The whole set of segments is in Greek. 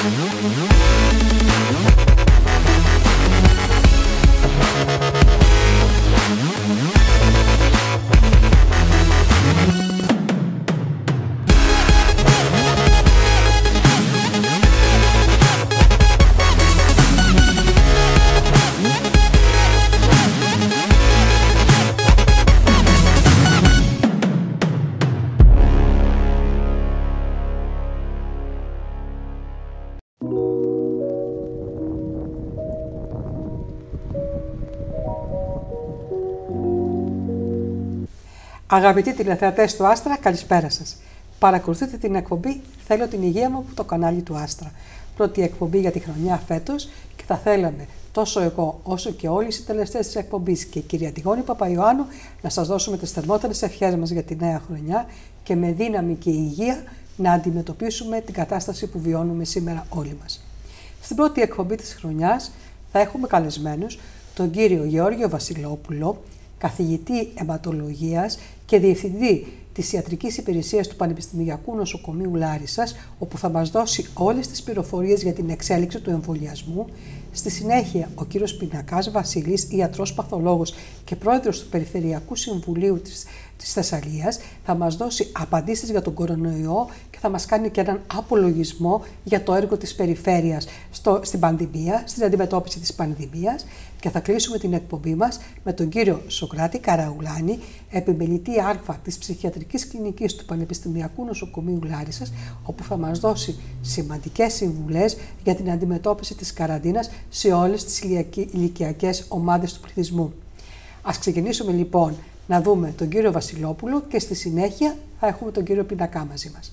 Αγαπητοί τηλεθεατές του Άστρα, καλησπέρα σας. Παρακολουθείτε την εκπομπή «Θέλω την υγεία μου» από το κανάλι του Άστρα. Πρώτη εκπομπή για τη χρονιά φέτος και θα θέλαμε τόσο εγώ όσο και όλοι οι συντελεστές της εκπομπής και η κυρία Τιγόνη Παπαϊωάννου να σας δώσουμε τις θερμότερες ευχές μας για τη νέα χρονιά και με δύναμη και υγεία να αντιμετωπίσουμε την κατάσταση που βιώνουμε σήμερα όλοι μας. Στην πρώτη εκπομπή της χρονιάς θα έχουμε καλεσμένους τον κύριο Γεώργιο Βασιλόπουλο, καθηγητή αιματολογίας και διευθυντή της Ιατρικής Υπηρεσίας του Πανεπιστημιακού Νοσοκομείου Λάρισσας, όπου θα μας δώσει όλες τις πληροφορίες για την εξέλιξη του εμβολιασμού. Στη συνέχεια, ο κύριος Πινακάς Βασίλης, ιατρός παθολόγος και πρόεδρος του Περιφερειακού Συμβουλίου της Θεσσαλίας, θα μας δώσει απαντήσεις για τον κορονοϊό και θα μας κάνει και έναν απολογισμό για το έργο της περιφέρειας στην πανδημία, στην αντιμετώπιση της πανδημίας. Και θα κλείσουμε την εκπομπή μας με τον κύριο Σοκράτη Καραουλάνη, επιμελητή Α της Ψυχιατρικής Κλινικής του Πανεπιστημιακού Νοσοκομείου Λάρισσας, όπου θα μας δώσει σημαντικές συμβουλές για την αντιμετώπιση της καραντίνας σε όλες τις ηλικιακές ομάδες του πληθυσμού. Ας ξεκινήσουμε λοιπόν να δούμε τον κύριο Βασιλόπουλο και στη συνέχεια θα έχουμε τον κύριο Πινακά μαζί μας.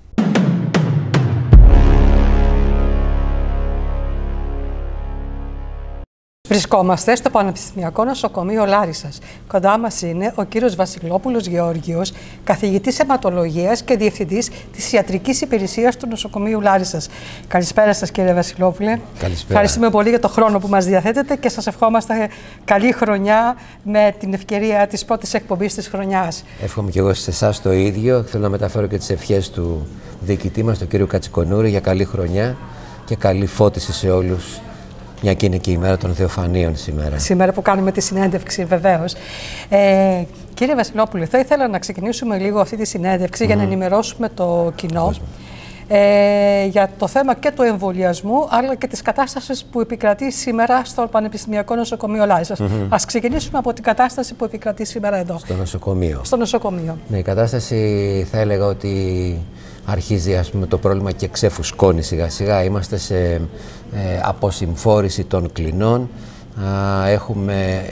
Βρισκόμαστε στο Πανεπιστημιακό Νοσοκομείο Λάρισσας. Κοντά μας είναι ο κύριος Βασιλόπουλος Γεώργιος, καθηγητής αιματολογίας και διευθυντής της Ιατρικής Υπηρεσίας του Νοσοκομείου Λάρισσας. Καλησπέρα σας, κύριε Βασιλόπουλε. Καλησπέρα. Ευχαριστούμε πολύ για το χρόνο που μας διαθέτετε και σας ευχόμαστε καλή χρονιά με την ευκαιρία της πρώτης εκπομπής της χρονιάς. Εύχομαι και εγώ σε εσάς το ίδιο. Θέλω να μεταφέρω και τις ευχές του διοικητή μας, τον κύριο Κατσικονούρη, για καλή χρονιά και καλή φώτιση σε όλους. Μια και είναι και η μέρα των Θεοφανίων σήμερα. Σήμερα που κάνουμε τη συνέντευξη, βεβαίως. Κύριε Βασιλόπουλε, θα ήθελα να ξεκινήσουμε λίγο αυτή τη συνέντευξη για να ενημερώσουμε το κοινό για το θέμα και του εμβολιασμού, αλλά και της κατάστασης που επικρατεί σήμερα στο Πανεπιστημιακό Νοσοκομείο Λάρισσας. Ας ξεκινήσουμε από την κατάσταση που επικρατεί σήμερα εδώ. Στο νοσοκομείο. Στο νοσοκομείο. Ναι, η κατάσταση θα έλεγα ότι αρχίζει, ας πούμε, το πρόβλημα και ξεφουσκώνει σιγά σιγά. Είμαστε σε αποσυμφόρηση των κλινών. Έχουμε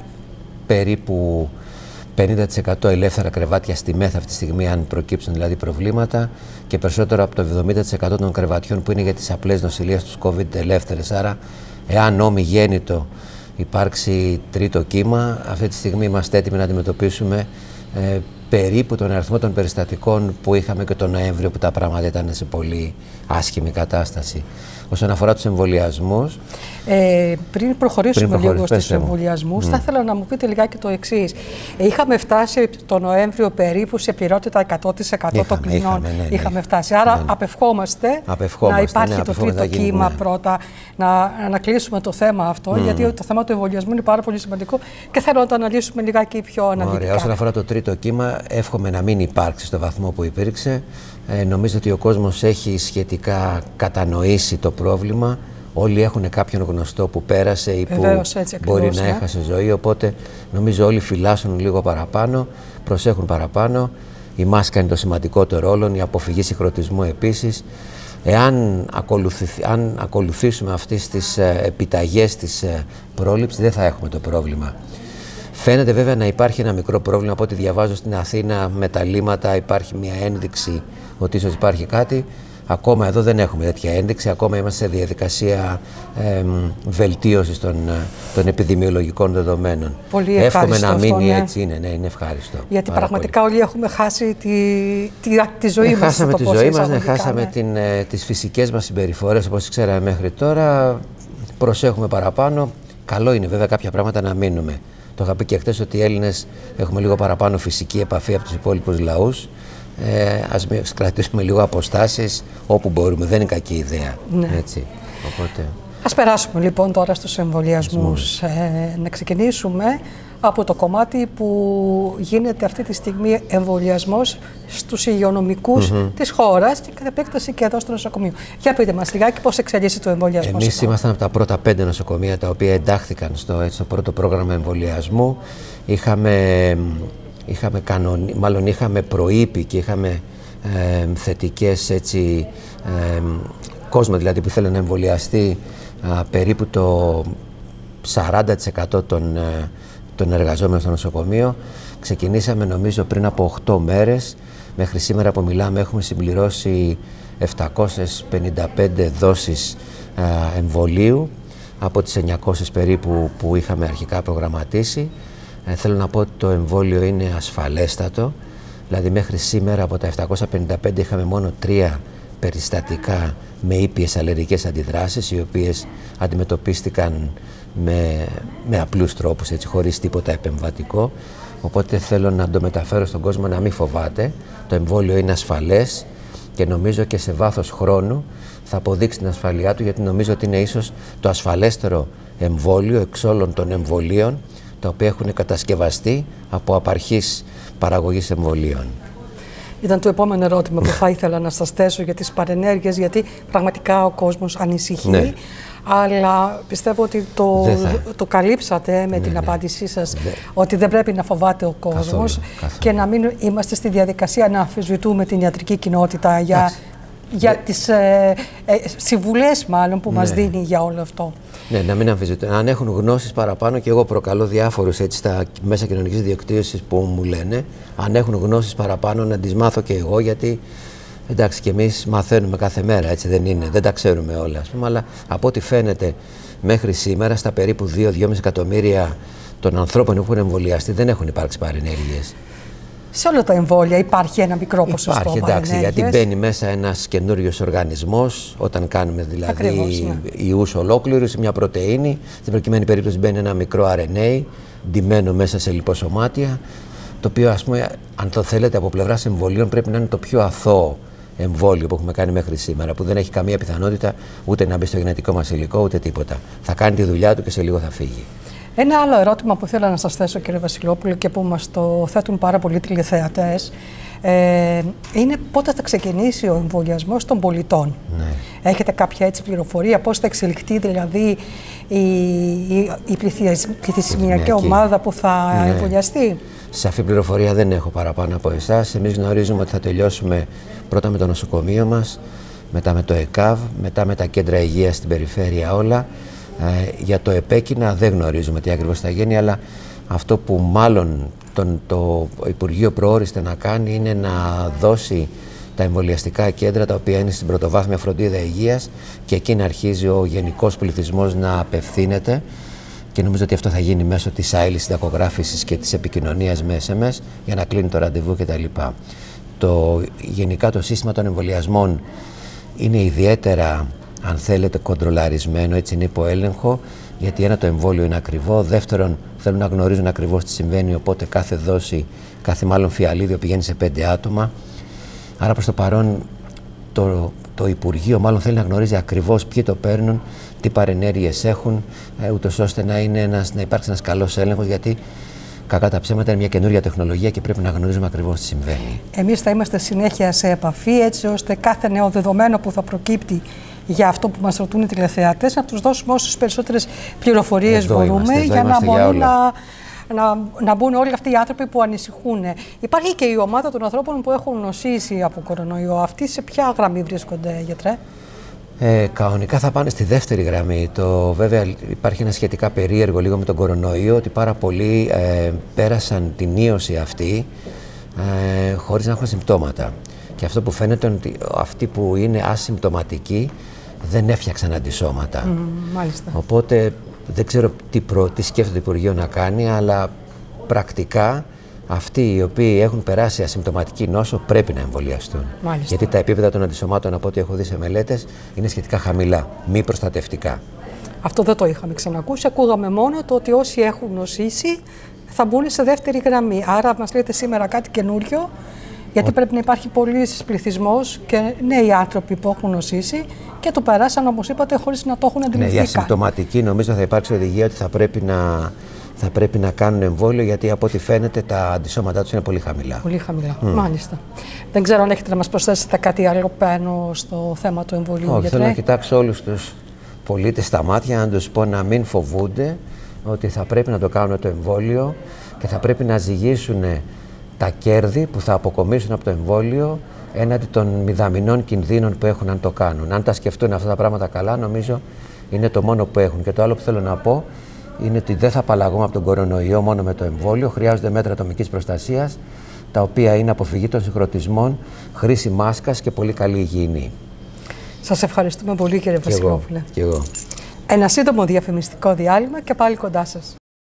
περίπου 50% ελεύθερα κρεβάτια στη ΜΕΘ αυτή τη στιγμή, αν προκύψουν δηλαδή προβλήματα, και περισσότερο από το 70% των κρεβατιών που είναι για τις απλές νοσηλείες τους COVID ελεύθερες. Άρα, εάν ομιγέννητο υπάρξει τρίτο κύμα, αυτή τη στιγμή είμαστε έτοιμοι να αντιμετωπίσουμε περίπου τον αριθμό των περιστατικών που είχαμε και τον Νοέμβριο, που τα πράγματα ήταν σε πολύ άσχημη κατάσταση. Όσον αφορά τους εμβολιασμούς. Πριν προχωρήσουμε λίγο στους εμβολιασμούς, θα ήθελα να μου πείτε λιγάκι το εξής. Είχαμε φτάσει το Νοέμβριο περίπου σε πληρότητα 100% των κλινών. Είχαμε φτάσει. Άρα απευχόμαστε να υπάρχει το τρίτο κύμα πρώτα, να κλείσουμε το θέμα αυτό, γιατί το θέμα του εμβολιασμού είναι πάρα πολύ σημαντικό και θέλω να το αναλύσουμε λιγάκι πιο αναλυτικά. Ωραία. Όσον αφορά το τρίτο κύμα, εύχομαι να μην υπάρξει στο βαθμό που υπήρξε. Νομίζω ότι ο κόσμος έχει σχετικά κατανοήσει το πρόβλημα. Όλοι έχουν κάποιον γνωστό που πέρασε ή που μπορεί να έχασε ζωή, οπότε νομίζω όλοι φυλάσσουν λίγο παραπάνω, προσέχουν παραπάνω. Η μάσκα είναι το σημαντικότερο όλων, η αποφυγή συγχρονισμού επίσης. Εάν ακολουθήσουμε αυτές τις επιταγές της πρόληψης, δεν θα έχουμε το πρόβλημα. Φαίνεται βέβαια να υπάρχει ένα μικρό πρόβλημα, από ό,τι διαβάζω στην Αθήνα με τα λίμματα υπάρχει μια ένδειξη ότι ίσως υπάρχει κάτι. Ακόμα εδώ δεν έχουμε τέτοια ένδειξη, ακόμα είμαστε σε διαδικασία βελτίωσης των επιδημιολογικών δεδομένων. Πολύ ευχάριστο. Εύχομαι να μείνει αυτό, έτσι, είναι ευχάριστο. Γιατί πραγματικά όλοι έχουμε χάσει τη ζωή μας. Χάσαμε τη ζωή μας, χάσαμε τις φυσικές μας συμπεριφορές όπως ξέραμε μέχρι τώρα. Προσέχουμε παραπάνω. Καλό είναι βέβαια κάποια πράγματα να μείνουμε. Το είχα πει και χτες ότι οι Έλληνες έχουμε λίγο παραπάνω φυσική επαφή από τους υπόλοιπους λαούς. ας κρατήσουμε λίγο αποστάσεις όπου μπορούμε. Δεν είναι κακή ιδέα. Ναι. Έτσι. Οπότε... Ας περάσουμε λοιπόν τώρα στους εμβολιασμούς. Να ξεκινήσουμε από το κομμάτι που γίνεται αυτή τη στιγμή εμβολιασμός στους υγειονομικούς της χώρας και κατ' επέκταση και εδώ στο νοσοκομείο. Για πείτε μας λιγάκι πώς εξελίσσεται ο εμβολιασμός. Εμείς ήμασταν από τα πρώτα 5 νοσοκομεία τα οποία εντάχθηκαν στο πρώτο πρόγραμμα εμβολιασμού. Είχαμε προείπει και είχαμε θετικές κόσμο δηλαδή που ήθελε να εμβολιαστεί περίπου το 40% των εργαζόμενων στο νοσοκομείο. Ξεκινήσαμε νομίζω πριν από 8 μέρες. Μέχρι σήμερα που μιλάμε έχουμε συμπληρώσει 755 δόσεις εμβολίου από τις 900 περίπου που είχαμε αρχικά προγραμματίσει. Θέλω να πω ότι το εμβόλιο είναι ασφαλέστατο. Δηλαδή μέχρι σήμερα από τα 755 είχαμε μόνο 3 περιστατικά με ήπιες αλλεργικές αντιδράσεις, οι οποίες αντιμετωπίστηκαν με απλούς τρόπους, έτσι, χωρίς τίποτα επεμβατικό. Οπότε θέλω να το μεταφέρω στον κόσμο να μην φοβάται. Το εμβόλιο είναι ασφαλές και νομίζω και σε βάθος χρόνου θα αποδείξει την ασφαλειά του, γιατί νομίζω ότι είναι ίσως το ασφαλέστερο εμβόλιο εξ όλων των εμβολίων τα οποία έχουν κατασκευαστεί από απαρχής παραγωγής εμβολίων. Ήταν το επόμενο ερώτημα που θα ήθελα να σας θέσω για τις παρενέργειες, γιατί πραγματικά ο κόσμος ανησυχεί. Ναι. Αλλά πιστεύω ότι το καλύψατε με την απάντησή σας, ότι δεν πρέπει να φοβάται ο κόσμος και να μην είμαστε στη διαδικασία να αμφισβητούμε την ιατρική κοινότητα για τις συμβουλές μάλλον που μας δίνει για όλο αυτό. Ναι, να μην αμφισβητούν. Αν έχουν γνώσεις παραπάνω, και εγώ προκαλώ διάφορους έτσι στα μέσα κοινωνικής δικτύωσης που μου λένε, αν έχουν γνώσεις παραπάνω να τις μάθω και εγώ, γιατί εντάξει και εμείς μαθαίνουμε κάθε μέρα, έτσι δεν είναι, δεν τα ξέρουμε όλα, ας πούμε, αλλά από ό,τι φαίνεται μέχρι σήμερα στα περίπου 2-2,5 εκατομμύρια των ανθρώπων που έχουν εμβολιαστεί δεν έχουν υπάρξει παρενέργειες. Σε όλα τα εμβόλια υπάρχει ένα μικρό ποσοστό παρενέργειες. Υπάρχει, εντάξει, γιατί μπαίνει μέσα ένας καινούριος οργανισμός, όταν κάνουμε δηλαδή ιούς ολόκληρους, μια πρωτεΐνη, στην προκειμένη περίπτωση μπαίνει ένα μικρό RNA, ντυμένο μέσα σε λιποσωμάτια, το οποίο, ας πούμε, αν το θέλετε από πλευράς εμβολίων, πρέπει να είναι το πιο αθώο εμβόλιο που έχουμε κάνει μέχρι σήμερα, που δεν έχει καμία πιθανότητα ούτε να μπει στο γενετικό μας υλικό, ούτε τίποτα. Θα κάνει τη δουλειά του και σε λίγο θα φύγει. Ένα άλλο ερώτημα που θέλω να σας θέσω, κύριε Βασιλόπουλο, και που μας το θέτουν πάρα πολλοί τηλεθεατές, είναι πότε θα ξεκινήσει ο εμβολιασμός των πολιτών. Ναι. Έχετε κάποια έτσι πληροφορία, πώς θα εξελιχθεί δηλαδή η πληθυσμιακή ομάδα που θα εμβολιαστεί? Σαφή πληροφορία δεν έχω παραπάνω από εσάς. Εμείς γνωρίζουμε ότι θα τελειώσουμε πρώτα με το νοσοκομείο μας, μετά με το ΕΚΑΒ, μετά με τα κέντρα υγείας στην περιφέρεια όλα. Για το επέκεινα δεν γνωρίζουμε τι ακριβώς θα γίνει, αλλά αυτό που μάλλον το Υπουργείο προόριστε να κάνει είναι να δώσει τα εμβολιαστικά κέντρα τα οποία είναι στην πρωτοβάθμια φροντίδα υγείας και εκεί να αρχίζει ο γενικός πληθυσμός να απευθύνεται, και νομίζω ότι αυτό θα γίνει μέσω της άειλης συντακογράφησης και της επικοινωνίας με SMS για να κλείνει το ραντεβού κτλ. Γενικά το σύστημα των εμβολιασμών είναι ιδιαίτερα, αν θέλετε, κοντρολαρισμένο, έτσι είναι υπό έλεγχο, γιατί ένα, το εμβόλιο είναι ακριβό, δεύτερον θέλουν να γνωρίζουν ακριβώς τι συμβαίνει, οπότε κάθε δόση, κάθε μάλλον φιαλίδιο πηγαίνει σε 5 άτομα. Άρα προς το παρόν το Υπουργείο μάλλον θέλει να γνωρίζει ακριβώς ποιοι το παίρνουν, τι παρενέργειες έχουν, ούτως ώστε να υπάρξει ένας καλός έλεγχος, γιατί κακά τα ψέματα είναι μια καινούρια τεχνολογία και πρέπει να γνωρίζουμε ακριβώς τι συμβαίνει. Εμείς θα είμαστε συνέχεια σε επαφή, έτσι ώστε κάθε νέο δεδομένο που θα προκύπτει για αυτό που μας ρωτούν οι τηλεθεατές να τους δώσουμε όσες περισσότερες πληροφορίες μπορούμε, για να μπορούν να μπουν όλοι αυτοί οι άνθρωποι που ανησυχούν. Υπάρχει και η ομάδα των ανθρώπων που έχουν νοσήσει από κορονοϊό. Αυτοί σε ποια γραμμή βρίσκονται, γιατρέ? Κανονικά θα πάνε στη δεύτερη γραμμή. Βέβαια υπάρχει ένα σχετικά περίεργο λίγο με τον κορονοϊό, ότι πάρα πολλοί πέρασαν την ίωση αυτή χωρίς να έχουν συμπτώματα. Και αυτό που φαίνεται είναι ότι αυτοί που είναι ασυμπτωματικοί δεν έφτιαξαν αντισώματα. Μάλιστα. Οπότε δεν ξέρω τι σκέφτεται το Υπουργείο να κάνει, αλλά πρακτικά αυτοί οι οποίοι έχουν περάσει ασυμπτωματική νόσο πρέπει να εμβολιαστούν. Μάλιστα. Γιατί τα επίπεδα των αντισωμάτων, από ό,τι έχω δει σε μελέτες, είναι σχετικά χαμηλά, μη προστατευτικά. Αυτό δεν το είχαμε ξανακούσει. Ακούγαμε μόνο το ότι όσοι έχουν νοσήσει θα μπουν σε δεύτερη γραμμή. Άρα μας λέτε σήμερα κάτι καινούριο Γιατί πρέπει να υπάρχει πολύς πληθυσμός και νέοι άνθρωποι που έχουν νοσήσει και το περάσαν, όπως είπατε, χωρίς να το έχουν αντιληφθεί. Ναι, για συμπτωματική νομίζω θα υπάρξει οδηγία ότι θα πρέπει να κάνουν εμβόλιο, γιατί από ό,τι φαίνεται τα αντισώματά τους είναι πολύ χαμηλά. Πολύ χαμηλά, μάλιστα. Δεν ξέρω αν έχετε να μας προσθέσετε κάτι άλλο πάνω στο θέμα του εμβολίου. Όχι, θέλω να κοιτάξω όλους τους πολίτες στα μάτια, να τους πω να μην φοβούνται, ότι θα πρέπει να το κάνουν το εμβόλιο και θα πρέπει να ζυγίσουν τα κέρδη που θα αποκομίσουν από το εμβόλιο έναντι των μηδαμινών κινδύνων που έχουν αν το κάνουν. Αν τα σκεφτούν αυτά τα πράγματα καλά, νομίζω είναι το μόνο που έχουν. Και το άλλο που θέλω να πω είναι ότι δεν θα απαλλαγούμε από τον κορονοϊό μόνο με το εμβόλιο. Χρειάζονται μέτρα ατομικής προστασίας, τα οποία είναι αποφυγή των συγχρονισμών, χρήση μάσκας και πολύ καλή υγιεινή. Σας ευχαριστούμε πολύ, κύριε Βασιλόπουλε. Και εγώ. Ένα σύντομο διαφημιστικό διάλειμμα και πάλι κοντά σας.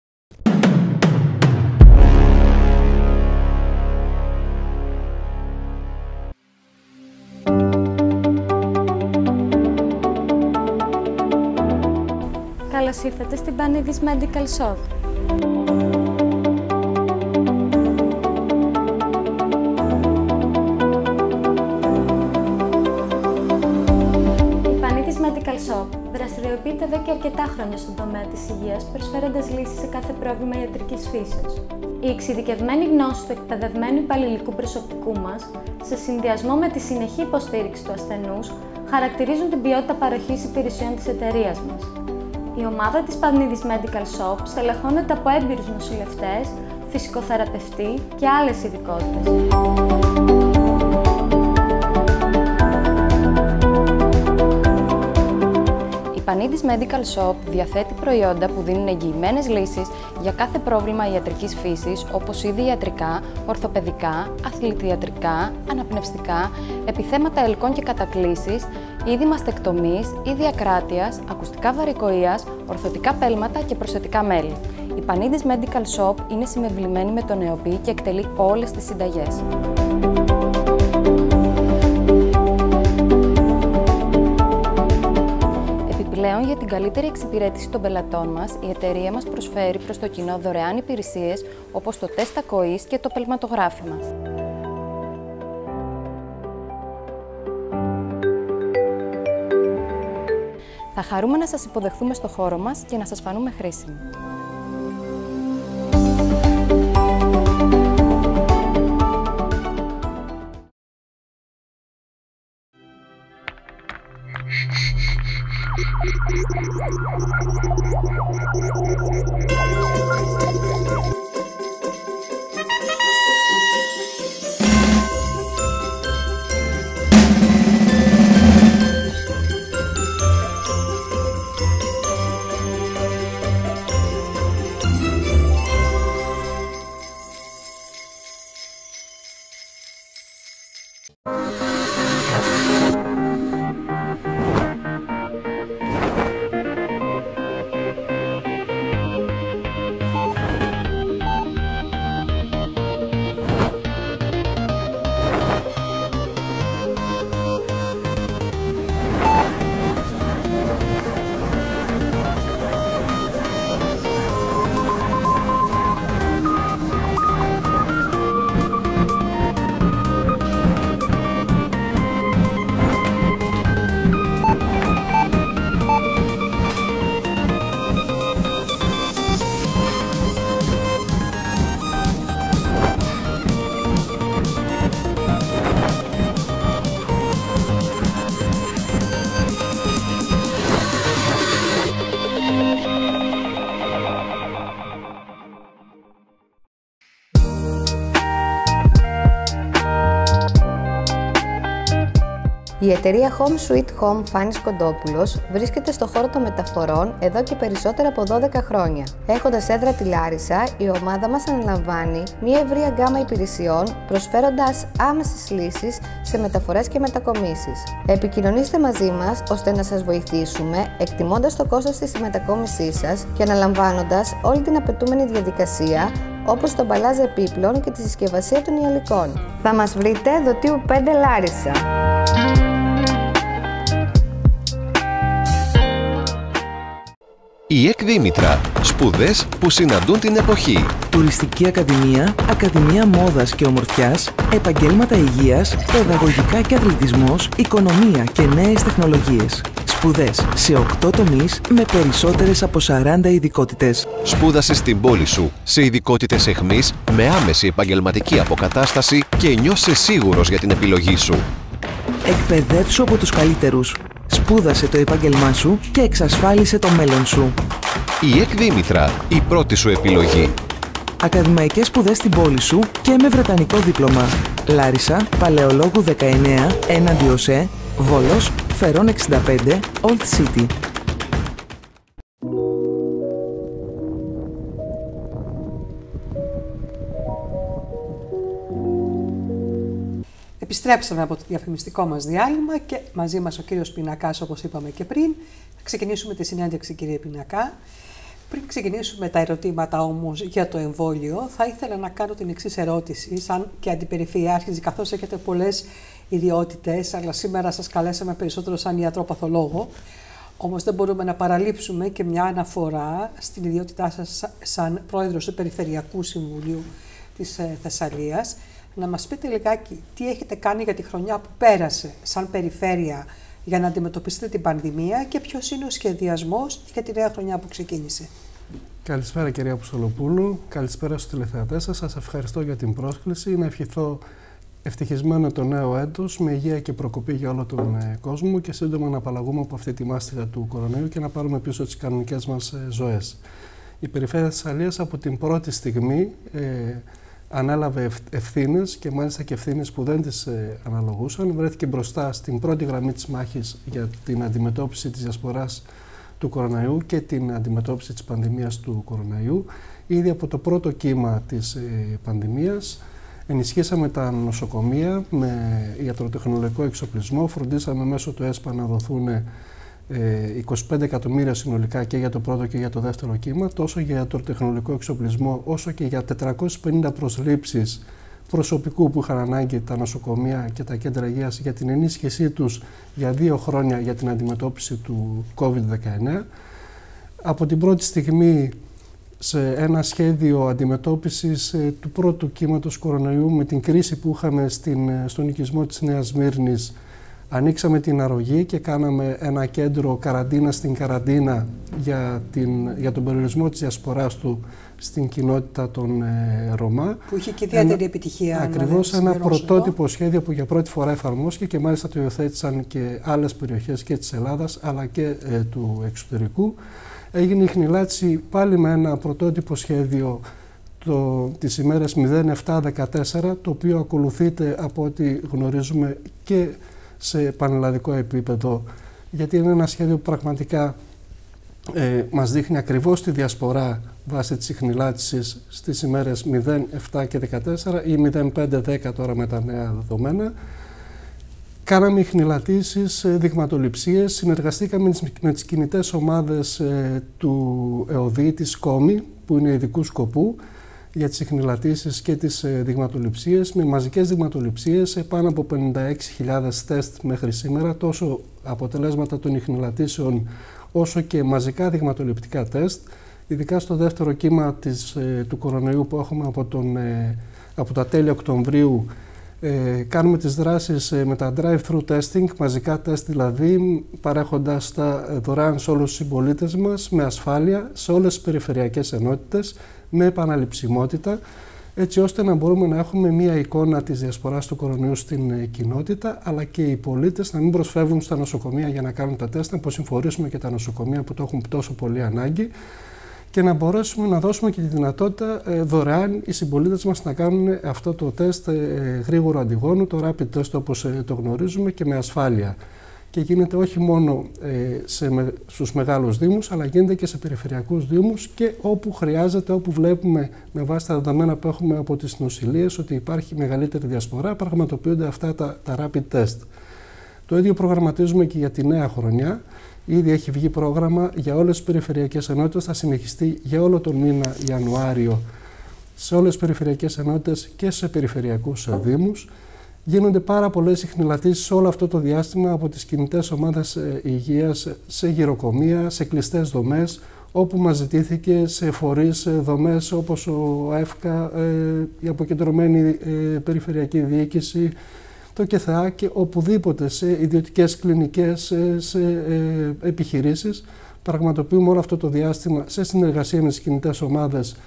Καλώς ήρθατε στην Πανίδης Medical Shop. Η Πανίδης Medical Shop δραστηριοποιείται εδώ και αρκετά χρόνια στον τομέα της υγείας, προσφέροντας λύσεις σε κάθε πρόβλημα ιατρικής φύσεως. Η εξειδικευμένη γνώση του εκπαιδευμένου υπαλληλικού προσωπικού μας, σε συνδυασμό με τη συνεχή υποστήριξη του ασθενούς, χαρακτηρίζουν την ποιότητα παροχής υπηρεσιών της εταιρείας μας. Η ομάδα της Πανίδης Medical Shop στελεχώνεται από έμπειρους νοσηλευτές, φυσικοθεραπευτή και άλλες ειδικότητες. Η Πανίδης Medical Shop διαθέτει προϊόντα που δίνουν εγγυημένες λύσεις για κάθε πρόβλημα ιατρικής φύσης, όπως είδη ιατρικά, ορθοπαιδικά, αθλητιατρικά, αναπνευστικά, επιθέματα ελκών και κατακλήσεις, είδη μαστεκτομής, είδη ακράτειας, ακουστικά βαρικοείας, ορθωτικά πέλματα και προσθετικά μέλη. Η Πανίδης Medical Shop είναι συμβεβλημένη με τον ΕΟΠΗ και εκτελεί όλες τις συνταγές. Επιπλέον, για την καλύτερη εξυπηρέτηση των πελατών μας, η εταιρεία μας προσφέρει προς το κοινό δωρεάν υπηρεσίες όπως το τεστ ακοής και το πελματογράφημα. Θα χαρούμε να σας υποδεχθούμε στο χώρο μας και να σας φανούμε χρήσιμοι. Η εταιρεία Home Sweet Home Φάνης Κοντόπουλος βρίσκεται στο χώρο των μεταφορών εδώ και περισσότερα από 12 χρόνια. Έχοντας έδρα τη Λάρισα, η ομάδα μας αναλαμβάνει μια ευρεία γκάμα υπηρεσιών, προσφέροντας άμεσες λύσεις σε μεταφορές και μετακομίσεις. Επικοινωνήστε μαζί μας ώστε να σας βοηθήσουμε, εκτιμώντας το κόστος της μετακόμισής σας και αναλαμβάνοντας όλη την απαιτούμενη διαδικασία, όπως το μπαλάζ επίπλων και τη συσκευασία των ιαλικών. Θα μας βρείτε Δοτείου 5 Λάρισα. Η ΕΚ Δήμητρα. Σπουδές που συναντούν την εποχή. Τουριστική Ακαδημία, Ακαδημία Μόδας και Ομορφιάς, Επαγγέλματα Υγείας, Παιδαγωγικά και Αθλητισμός, Οικονομία και Νέες Τεχνολογίες. Σπουδές σε 8 τομείς με περισσότερες από 40 ειδικότητες. Σπούδασε στην πόλη σου σε ειδικότητες εχμής με άμεση επαγγελματική αποκατάσταση και νιώσε σίγουρος για την επιλογή σου. Εκπαιδεύσου από τους καλύτερους. Σπούδασε το επάγγελμά σου και εξασφάλισε το μέλλον σου. Η ΕΚ Δήμητρα, η πρώτη σου επιλογή. Ακαδημαϊκές σπουδές στην πόλη σου και με βρετανικό δίπλωμα. Λάρισα, Παλαιολόγου 19, έναντι ΟΣΕ, Βόλος, Φερών 65, Old City. Επιστρέψαμε από το διαφημιστικό μας διάλειμμα και μαζί μας ο κύριος Πινακάς, όπως είπαμε και πριν. Θα ξεκινήσουμε τη συνέντευξη, κύριε Πινακά. Πριν ξεκινήσουμε τα ερωτήματα όμως για το εμβόλιο, θα ήθελα να κάνω την εξής ερώτηση, σαν και αντιπεριφερειάρχης, καθώς έχετε πολλές ιδιότητες, αλλά σήμερα σας καλέσαμε περισσότερο σαν ιατροπαθολόγο. Όμως δεν μπορούμε να παραλείψουμε και μια αναφορά στην ιδιότητά σας σαν πρόεδρος του Περιφερειακού Συμβουλίου της Θεσσαλίας. Να μας πείτε λιγάκι τι έχετε κάνει για τη χρονιά που πέρασε σαν περιφέρεια για να αντιμετωπίσετε την πανδημία και ποιος είναι ο σχεδιασμός για τη νέα χρονιά που ξεκίνησε. Καλησπέρα κυρία Αποστολοπούλου, καλησπέρα στους τηλεθεατές σας. Σας ευχαριστώ για την πρόσκληση. Να ευχηθώ ευτυχισμένο το νέο έτος με υγεία και προκοπή για όλο τον κόσμο και σύντομα να απαλλαγούμε από αυτή τη μάστιγα του κορονοϊού και να πάρουμε πίσω τις κανονικές μας ζωές. Η Περιφέρεια της Θεσσαλίας από την πρώτη στιγμή ανέλαβε ευθύνες και μάλιστα και ευθύνες που δεν τις αναλογούσαν. Βρέθηκε μπροστά στην πρώτη γραμμή της μάχης για την αντιμετώπιση της διασποράς του κορονοϊού και την αντιμετώπιση της πανδημίας του κορονοϊού. Ήδη από το πρώτο κύμα της πανδημίας ενισχύσαμε τα νοσοκομεία με ιατροτεχνολογικό εξοπλισμό, φροντίσαμε μέσω του ΕΣΠΑ να δοθούν 25 εκατομμύρια συνολικά και για το πρώτο και για το δεύτερο κύμα, τόσο για ιατροτεχνολογικό εξοπλισμό όσο και για 450 προσλήψεις προσωπικού που είχαν ανάγκη τα νοσοκομεία και τα κέντρα υγείας για την ενίσχυσή τους για 2 χρόνια για την αντιμετώπιση του COVID-19. Από την πρώτη στιγμή σε ένα σχέδιο αντιμετώπισης του πρώτου κύματος κορονοϊού με την κρίση που είχαμε στον οικισμό της Νέας Σμύρνης, ανοίξαμε την αρρωγή και κάναμε ένα κέντρο καραντίνα στην καραντίνα για τον περιορισμό της διασποράς του στην κοινότητα των Ρωμά. Που είχε και ιδιαίτερη επιτυχία. Ακριβώς ένα πρωτότυπο σχέδιο που για πρώτη φορά εφαρμόστηκε και μάλιστα το υιοθέτησαν και άλλες περιοχές και της Ελλάδας αλλά και του εξωτερικού. Έγινε η χνηλάτιση πάλι με ένα πρωτότυπο σχέδιο τις ημέρες 07-14, το οποίο ακολουθείται από ό,τι γνωρίζουμε και σε πανελλαδικό επίπεδο, γιατί είναι ένα σχέδιο που πραγματικά μας δείχνει ακριβώς τη διασπορά βάσει της ιχνηλάτησης στις ημέρες 0, 7 και 14 ή 0, 5, 10 τώρα με τα νέα δεδομένα. Κάναμε ιχνηλατήσεις, δειγματοληψίες, συνεργαστήκαμε με τις κινητές ομάδες του ΕΟΔΗ, της ΚΟΜΗ, που είναι ειδικού σκοπού, για τις ιχνηλατήσεις και τις δειγματοληψίες, με μαζικές δειγματοληψίες σε πάνω από 56.000 τεστ μέχρι σήμερα, τόσο αποτελέσματα των ιχνηλατήσεων όσο και μαζικά δειγματοληπτικά τεστ, ειδικά στο δεύτερο κύμα του κορονοϊού που έχουμε από τα τέλη Οκτωβρίου. Κάνουμε τις δράσεις με τα drive-thru testing, μαζικά τεστ δηλαδή, παρέχοντας τα δωρεάν σε όλους τους συμπολίτες μας με ασφάλεια σε όλες τις περιφερειακές ενότητες, με επαναληψιμότητα, έτσι ώστε να μπορούμε να έχουμε μία εικόνα της διασποράς του κορονοϊού στην κοινότητα, αλλά και οι πολίτες να μην προσφεύγουν στα νοσοκομεία για να κάνουν τα τεστ, να αποσυμφορήσουμε και τα νοσοκομεία που το έχουν τόσο πολύ ανάγκη και να μπορέσουμε να δώσουμε και τη δυνατότητα δωρεάν οι συμπολίτες μας να κάνουν αυτό το τεστ γρήγορο αντιγόνου, το rapid test όπως το γνωρίζουμε, και με ασφάλεια. Και γίνεται όχι μόνο στους μεγάλους δήμους, αλλά γίνεται και σε περιφερειακούς δήμους και όπου χρειάζεται, όπου βλέπουμε με βάση τα δεδομένα που έχουμε από τις νοσηλείες ότι υπάρχει μεγαλύτερη διασπορά, πραγματοποιούνται αυτά τα rapid test. Το ίδιο προγραμματίζουμε και για τη νέα χρονιά. Ήδη έχει βγει πρόγραμμα για όλες τις περιφερειακές ενότητες, θα συνεχιστεί για όλο τον μήνα Ιανουάριο σε όλες τις περιφερειακές ενότητες και σε περιφερειακούς δήμους. Γίνονται πάρα πολλές ιχνηλατήσεις όλο αυτό το διάστημα από τις κινητές ομάδες υγείας σε γυροκομεία, σε κλειστές δομές, όπου μας ζητήθηκε σε φορείς, δομές όπως ο ΑΕΦΚΑ, η Αποκεντρωμένη Περιφερειακή Διοίκηση, το ΚΕΘΑ και οπουδήποτε σε ιδιωτικές κλινικές, σε επιχειρήσεις. Πραγματοποιούμε όλο αυτό το διάστημα σε συνεργασία με τις κινητές ομάδες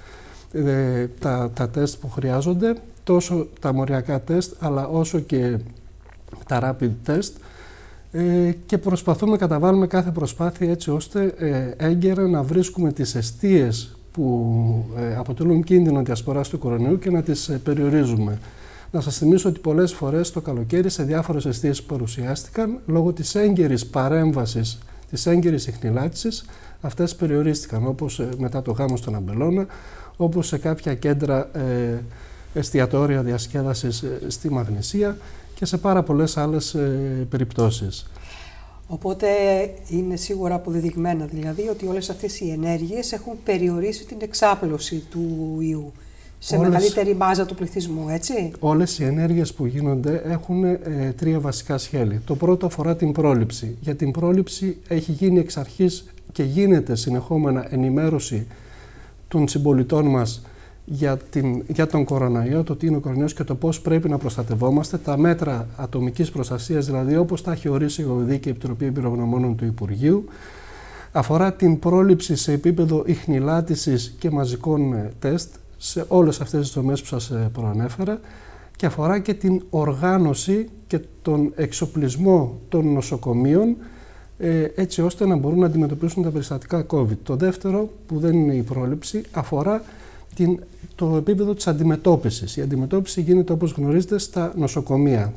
τα τεστ που χρειάζονται, τόσο τα μοριακά τεστ αλλά όσο και τα rapid test, και προσπαθούμε να καταβάλουμε κάθε προσπάθεια έτσι ώστε έγκαιρα να βρίσκουμε τις εστίες που αποτελούν κίνδυνο διασποράς του κορονοϊού και να τις περιορίζουμε. Να σας θυμίσω ότι πολλές φορές το καλοκαίρι σε διάφορες εστίες που παρουσιάστηκαν, λόγω της έγκαιρης παρέμβασης, της έγκαιρης ιχνηλάτησης, αυτές περιορίστηκαν, όπως μετά το γάμο στον Αμπελώνα, όπως σε κάποια κέντρα εστιατόρια διασκέδασης στη Μαγνησία και σε πάρα πολλές άλλες περιπτώσεις. Οπότε είναι σίγουρα αποδεδειγμένα δηλαδή ότι όλες αυτές οι ενέργειες έχουν περιορίσει την εξάπλωση του ιού σε μεγαλύτερη μάζα του πληθυσμού, έτσι. Όλες οι ενέργειες που γίνονται έχουν τρία βασικά σχέλη. Το πρώτο αφορά την πρόληψη. Για την πρόληψη έχει γίνει εξ αρχής και γίνεται συνεχόμενα ενημέρωση των συμπολιτών μας για τον κορονοϊό, το τι είναι ο κορονοϊός και το πώς πρέπει να προστατευόμαστε, τα μέτρα ατομικής προστασίας, δηλαδή όπως τα έχει ορίσει η Γοηδική Επιτροπή Εμπειρογνωμόνων του Υπουργείου. Αφορά την πρόληψη σε επίπεδο ιχνηλάτησης και μαζικών τεστ σε όλες αυτές τις δομές που σας προανέφερα και αφορά και την οργάνωση και τον εξοπλισμό των νοσοκομείων έτσι ώστε να μπορούν να αντιμετωπίσουν τα περιστατικά COVID. Το δεύτερο, που δεν είναι η πρόληψη, αφορά το επίπεδο της αντιμετώπισης. Η αντιμετώπιση γίνεται, όπως γνωρίζετε, στα νοσοκομεία,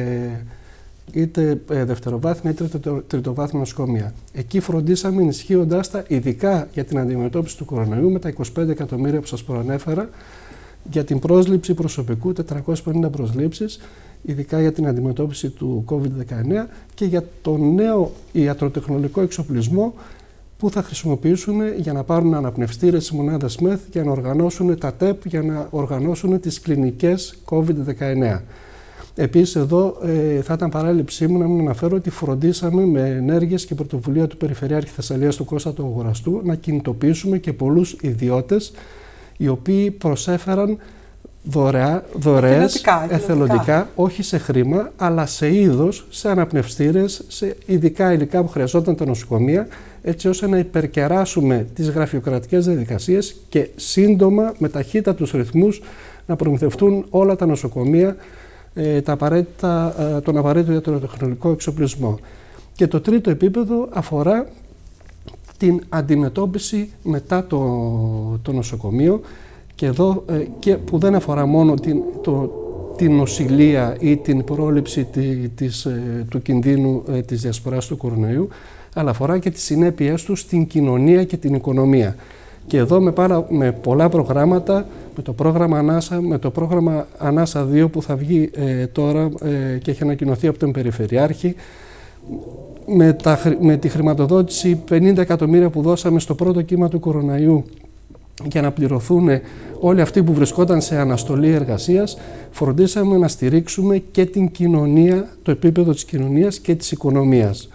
είτε δευτεροβάθμια είτε τριτοβάθμια νοσοκομεία. Εκεί φροντίσαμε ενισχύοντάς τα ειδικά για την αντιμετώπιση του κορονοϊού με τα 25 εκατομμύρια που σας προανέφερα, για την πρόσληψη προσωπικού, 450 προσλήψεις, ειδικά για την αντιμετώπιση του COVID-19 και για τον νέο ιατροτεχνολογικό εξοπλισμό που θα χρησιμοποιήσουν για να πάρουν αναπνευστήρες στις μονάδες ΜΕΘ, για να οργανώσουν τα ΤΕΠ, για να οργανώσουν τις κλινικές COVID-19. Επίσης εδώ θα ήταν παράληψή μου να μην αναφέρω ότι φροντίσαμε με ενέργειες και πρωτοβουλία του Περιφερειάρχη Θεσσαλίας του Κώστα του Αγοραστού να κινητοποιήσουμε και πολλούς ιδιώτες οι οποίοι προσέφεραν δωρεές εθελοντικά, όχι σε χρήμα, αλλά σε είδος, σε αναπνευστήρες, σε ειδικά υλικά που χρειαζόταν τα νοσοκομεία, έτσι ώστε να υπερκεράσουμε τις γραφειοκρατικές διαδικασίες και σύντομα, με ταχύτατους ρυθμούς, να προμηθευτούν όλα τα νοσοκομεία τον απαραίτητο ιατροτεχνολογικό εξοπλισμό. Και το τρίτο επίπεδο αφορά την αντιμετώπιση μετά το νοσοκομείο, και εδώ και που δεν αφορά μόνο την νοσηλεία ή την πρόληψη του κινδύνου της διασποράς του κορονοϊού, αλλά αφορά και τις συνέπειές του στην κοινωνία και την οικονομία. Και εδώ με πολλά προγράμματα, με το πρόγραμμα Ανάσα, με το πρόγραμμα Ανάσα 2 που θα βγει τώρα και έχει ανακοινωθεί από τον Περιφερειάρχη, με τη χρηματοδότηση 50 εκατομμύρια που δώσαμε στο πρώτο κύμα του κορονοϊού για να πληρωθούν όλοι αυτοί που βρισκόταν σε αναστολή εργασίας, φροντίσαμε να στηρίξουμε και την κοινωνία, το επίπεδο της κοινωνίας και της οικονομίας.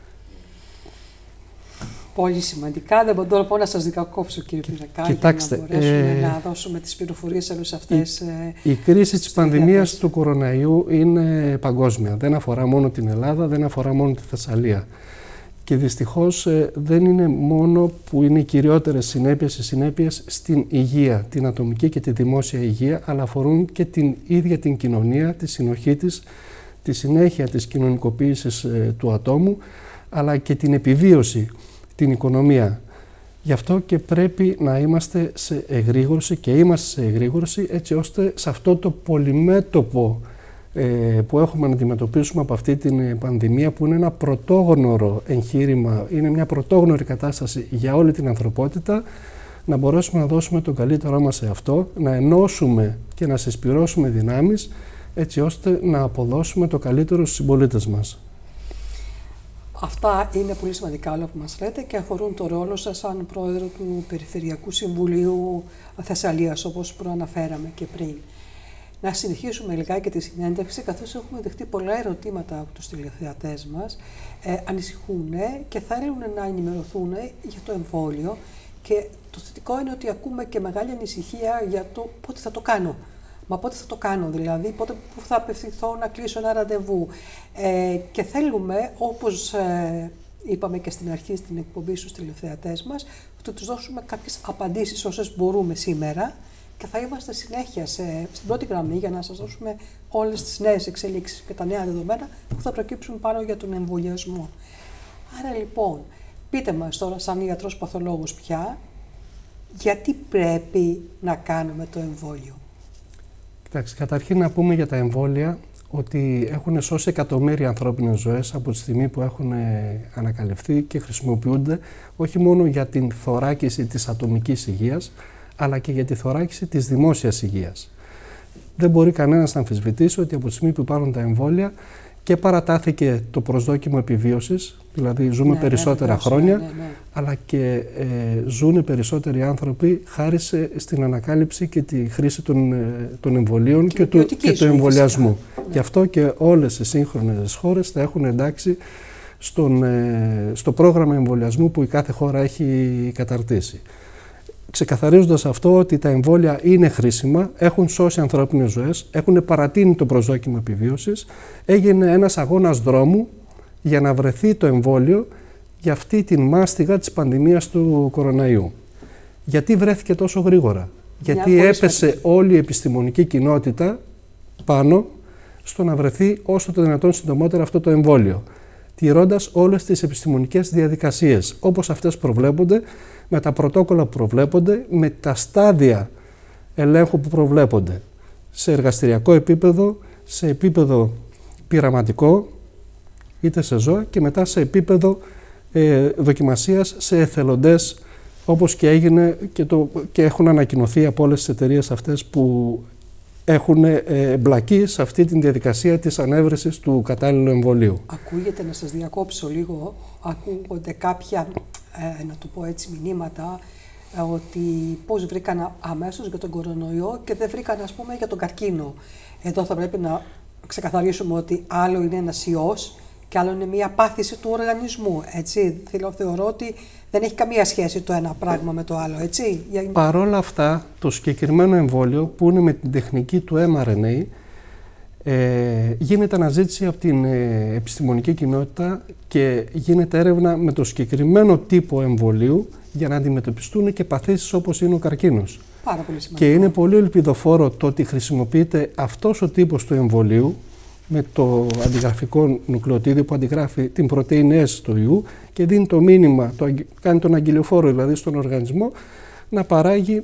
Πολύ σημαντικά. Δεν μπορώ να σας διακόψω, κύριε Πινακάκη, κοιτάξτε, να μπορέσουμε να δώσουμε τις πληροφορίες σε όλες αυτές. Η κρίση της πανδημίας του κορονοϊού είναι παγκόσμια. Δεν αφορά μόνο την Ελλάδα, δεν αφορά μόνο τη Θεσσαλία. Και δυστυχώς δεν είναι μόνο που είναι οι κυριότερες οι συνέπειες στην υγεία, την ατομική και τη δημόσια υγεία, αλλά αφορούν και την ίδια την κοινωνία, τη συνοχή της, τη συνέχεια της κοινωνικοποίησης του ατόμου, αλλά και την επιβίωση, την οικονομία. Γι' αυτό και πρέπει να είμαστε σε εγρήγορση και είμαστε σε εγρήγορση, έτσι ώστε σε αυτό το πολυμέτωπο που έχουμε να αντιμετωπίσουμε από αυτή την πανδημία, που είναι ένα πρωτόγνωρο εγχείρημα, είναι μια πρωτόγνωρη κατάσταση για όλη την ανθρωπότητα, να μπορέσουμε να δώσουμε τον καλύτερό μας σε αυτό, να ενώσουμε και να συσπυρώσουμε δυνάμεις, έτσι ώστε να αποδώσουμε το καλύτερο στους συμπολίτες μας. Αυτά είναι πολύ σημαντικά όλα που μας λέτε και αφορούν το ρόλο σας σαν πρόεδρο του Περιφερειακού Συμβουλίου Θεσσαλίας, όπως προαναφέραμε και πριν. Να συνεχίσουμε λιγάκι τη συνέντευξη, καθώς έχουμε δεχτεί πολλά ερωτήματα από τους τηλεθεατές μας. Ανησυχούν και θέλουν να ενημερωθούν για το εμβόλιο Και το θετικό είναι ότι ακούμε και μεγάλη ανησυχία για το πότε θα το κάνω. Μα πότε θα το κάνω, δηλαδή, πότε θα απευθυνθώ να κλείσω ένα ραντεβού. Και θέλουμε, όπως είπαμε και στην αρχή στην εκπομπή στους τηλεθεατές μας, ότι τους δώσουμε κάποιες απαντήσεις όσες μπορούμε σήμερα και θα είμαστε συνέχεια στην πρώτη γραμμή για να σας δώσουμε όλες τις νέες εξελίξεις και τα νέα δεδομένα που θα προκύψουν πάνω για τον εμβολιασμό. Άρα λοιπόν, πείτε μας τώρα σαν ιατρός παθολόγος πια, γιατί πρέπει να κάνουμε το εμβόλιο. Κοιτάξτε, καταρχήν να πούμε για τα εμβόλια ότι έχουν σώσει εκατομμύρια ανθρώπινες ζωές από τη στιγμή που έχουν ανακαλυφθεί και χρησιμοποιούνται όχι μόνο για την θωράκιση της ατομικής υγείας, αλλά και για τη θωράκιση της δημόσιας υγείας. Δεν μπορεί κανένας να αμφισβητήσει ότι από τη στιγμή που υπάρχουν τα εμβόλια και παρατάθηκε το προσδόκιμο επιβίωσης, δηλαδή ζούμε περισσότερα χρόνια, αλλά και ζουν περισσότεροι άνθρωποι χάρη στην ανακάλυψη και τη χρήση των εμβολίων και του εμβολιασμού. Γι' αυτό και όλες οι σύγχρονες χώρες θα έχουν εντάξει στο πρόγραμμα εμβολιασμού που η κάθε χώρα έχει καταρτήσει. Ξεκαθαρίζοντας αυτό ότι τα εμβόλια είναι χρήσιμα, έχουν σώσει ανθρώπινες ζωές, έχουν παρατείνει το προσδόκιμο επιβίωσης, έγινε ένας αγώνας δρόμου για να βρεθεί το εμβόλιο για αυτή την μάστιγα της πανδημίας του κοροναϊού. Γιατί βρέθηκε τόσο γρήγορα? Γιατί έπεσε όλη η επιστημονική κοινότητα πάνω στο να βρεθεί όσο το δυνατόν συντομότερα αυτό το εμβόλιο, τηρώντας όλες τις επιστημονικές διαδικασίες, όπως αυτές προβλέπονται, με τα πρωτόκολλα που προβλέπονται, με τα στάδια ελέγχου που προβλέπονται, σε εργαστηριακό επίπεδο, σε επίπεδο πειραματικό, είτε σε ζώα, και μετά σε επίπεδο δοκιμασίας σε εθελοντές, όπως και έγινε και έχουν ανακοινωθεί από όλες τις εταιρείες αυτές που έχουν εμπλακεί σε αυτή τη διαδικασία της ανέβρεσης του κατάλληλου εμβολίου. Ακούγεται, να σας διακόψω λίγο, ακούγονται κάποια, να το πω έτσι, μηνύματα ότι πώς βρήκαν αμέσως για τον κορονοϊό και δεν βρήκαν, ας πούμε, για τον καρκίνο. Εδώ θα πρέπει να ξεκαθαρίσουμε ότι άλλο είναι ένας ιός και άλλο είναι μια πάθηση του οργανισμού, έτσι. Θεωρώ ότι δεν έχει καμία σχέση το ένα πράγμα με το άλλο, έτσι. Παρόλα αυτά, το συγκεκριμένο εμβόλιο που είναι με την τεχνική του mRNA γίνεται αναζήτηση από την επιστημονική κοινότητα και γίνεται έρευνα με το συγκεκριμένο τύπο εμβολίου για να αντιμετωπιστούν και παθήσεις όπως είναι ο καρκίνος. Πάρα πολύ σημαντικό. Και είναι πολύ ελπιδοφόρο το ότι χρησιμοποιείται αυτός ο τύπος του εμβολίου με το αντιγραφικό νουκλεοτίδιο που αντιγράφει την πρωτεΐνη S του ιού και δίνει το μήνυμα, κάνει τον αγγελιοφόρο δηλαδή στον οργανισμό να παράγει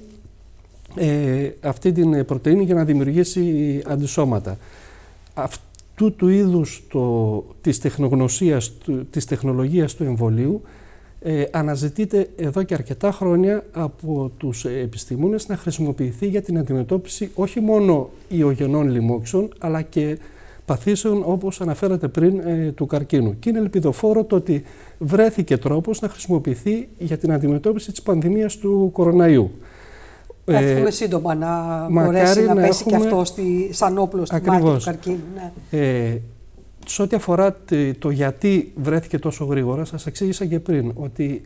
αυτή την πρωτεΐνη για να δημιουργήσει αντισώματα. Αυτού του είδους της τεχνογνωσίας, της τεχνολογίας του εμβολίου αναζητείται εδώ και αρκετά χρόνια από τους επιστήμονες να χρησιμοποιηθεί για την αντιμετώπιση όχι μόνο ιογενών λοιμόξεων αλλά και παθήσεων όπως αναφέρατε πριν του καρκίνου. Και είναι ελπιδοφόρο το ότι βρέθηκε τρόπος να χρησιμοποιηθεί για την αντιμετώπιση της πανδημίας του κοροναϊού. Εύχομαι σύντομα να μπορέσει να πέσει και αυτό σαν όπλο στη μάχη του καρκίνου. Ναι. Σε ό,τι αφορά το γιατί βρέθηκε τόσο γρήγορα, σας εξήγησα και πριν ότι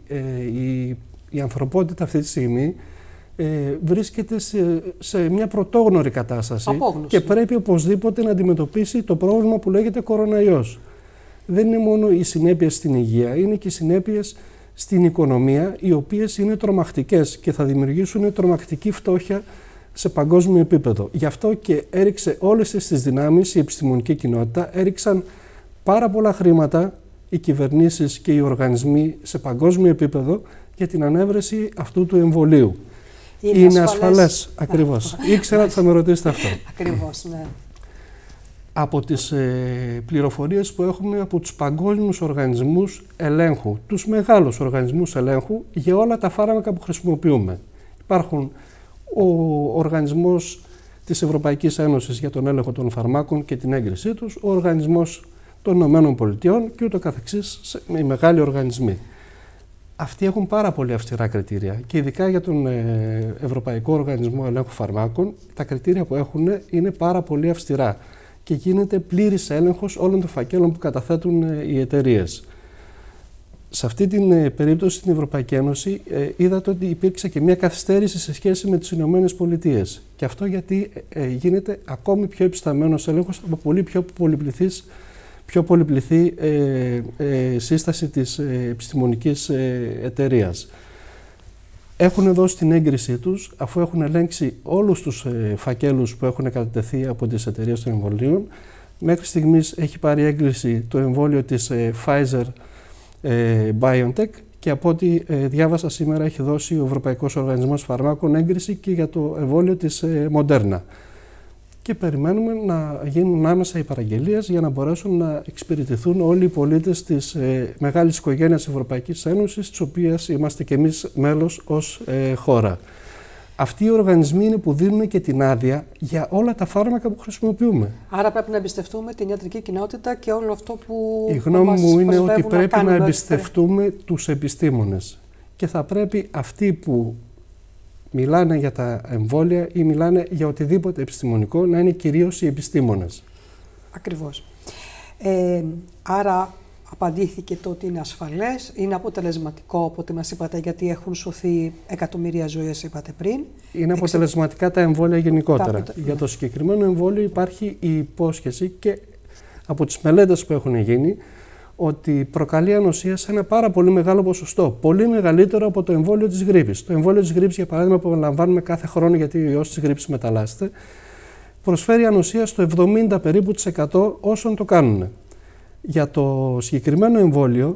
η ανθρωπότητα αυτή τη στιγμή βρίσκεται σε μια πρωτόγνωρη κατάσταση. Απόγνωση. Και πρέπει οπωσδήποτε να αντιμετωπίσει το πρόβλημα που λέγεται κοροναϊός. Δεν είναι μόνο οι συνέπειες στην υγεία, είναι και οι συνέπειες στην οικονομία, οι οποίες είναι τρομακτικές και θα δημιουργήσουν τρομακτική φτώχεια σε παγκόσμιο επίπεδο. Γι' αυτό και έριξε όλες τις δυνάμεις η επιστημονική κοινότητα, έριξαν πάρα πολλά χρήματα οι κυβερνήσεις και οι οργανισμοί σε παγκόσμιο επίπεδο για την ανέβρεση αυτού του εμβολίου. Είναι ασφαλές, ακριβώς. Ήξερα ότι θα με ρωτήσετε αυτό. Ακριβώς, ναι. Από τις πληροφορίες που έχουμε από τους παγκόσμιους οργανισμούς ελέγχου, τους μεγάλους οργανισμούς ελέγχου για όλα τα φάρμακα που χρησιμοποιούμε. Υπάρχουν ο Οργανισμός της Ευρωπαϊκής Ένωσης για τον έλεγχο των φαρμάκων και την έγκρισή τους, ο Οργανισμός των Ηνωμένων Πολιτειών και ούτω καθεξής, οι μεγάλοι οργανισμοί. Αυτοί έχουν πάρα πολύ αυστηρά κριτήρια και ειδικά για τον Ευρωπαϊκό Οργανισμό Ελέγχου Φαρμάκων τα κριτήρια που έχουν είναι πάρα πολύ αυστηρά και γίνεται πλήρης έλεγχος όλων των φακέλων που καταθέτουν οι εταιρείες. Σε αυτή την περίπτωση στην Ευρωπαϊκή Ένωση είδατε ότι υπήρξε και μια καθυστέρηση σε σχέση με τις Ηνωμένες Πολιτείες. Και αυτό γιατί γίνεται ακόμη πιο επισταμμένος έλεγχος από πολύ πιο πολυπληθή σύσταση της επιστημονικής εταιρείας. Έχουν δώσει την έγκρισή τους, αφού έχουν ελέγξει όλους τους φακέλους που έχουν κατατεθεί από τις εταιρείες των εμβολίων. Μέχρι στιγμής έχει πάρει έγκριση το εμβόλιο της Pfizer BioNTech και από ό,τι διάβασα σήμερα έχει δώσει ο Ευρωπαϊκός Οργανισμός Φαρμάκων έγκριση και για το εμβόλιο της Moderna. Και περιμένουμε να γίνουν άμεσα οι παραγγελίες για να μπορέσουν να εξυπηρετηθούν όλοι οι πολίτες της μεγάλης οικογένειας Ευρωπαϊκής Ένωσης, της οποίας είμαστε και εμείς μέλος ως χώρα. Αυτοί οι οργανισμοί είναι που δίνουν και την άδεια για όλα τα φάρμακα που χρησιμοποιούμε. Άρα πρέπει να εμπιστευτούμε την ιατρική κοινότητα και όλο αυτό που η γνώμη μου είναι ότι πρέπει να εμπιστευτούμε τους επιστήμονες. Και θα πρέπει αυτοί που μιλάνε για τα εμβόλια ή μιλάνε για οτιδήποτε επιστημονικό να είναι κυρίως οι επιστήμονες. Ακριβώς. Άρα απαντήθηκε το ότι είναι ασφαλές, είναι αποτελεσματικό από ό,τι μας είπατε, γιατί έχουν σωθεί εκατομμύρια ζωές, είπατε πριν. Είναι αποτελεσματικά τα εμβόλια γενικότερα. Για το συγκεκριμένο εμβόλιο υπάρχει η υπόσχεση και από τις μελέτες που έχουν γίνει ότι προκαλεί ανοσία σε ένα πάρα πολύ μεγάλο ποσοστό. Πολύ μεγαλύτερο από το εμβόλιο της γρίπης. Το εμβόλιο της γρίπης, για παράδειγμα, που λαμβάνουμε κάθε χρόνο γιατί ο ιός της γρίπης μεταλλάσσεται, προσφέρει ανοσία στο 70 περίπου % όσων το κάνουν. Για το συγκεκριμένο εμβόλιο,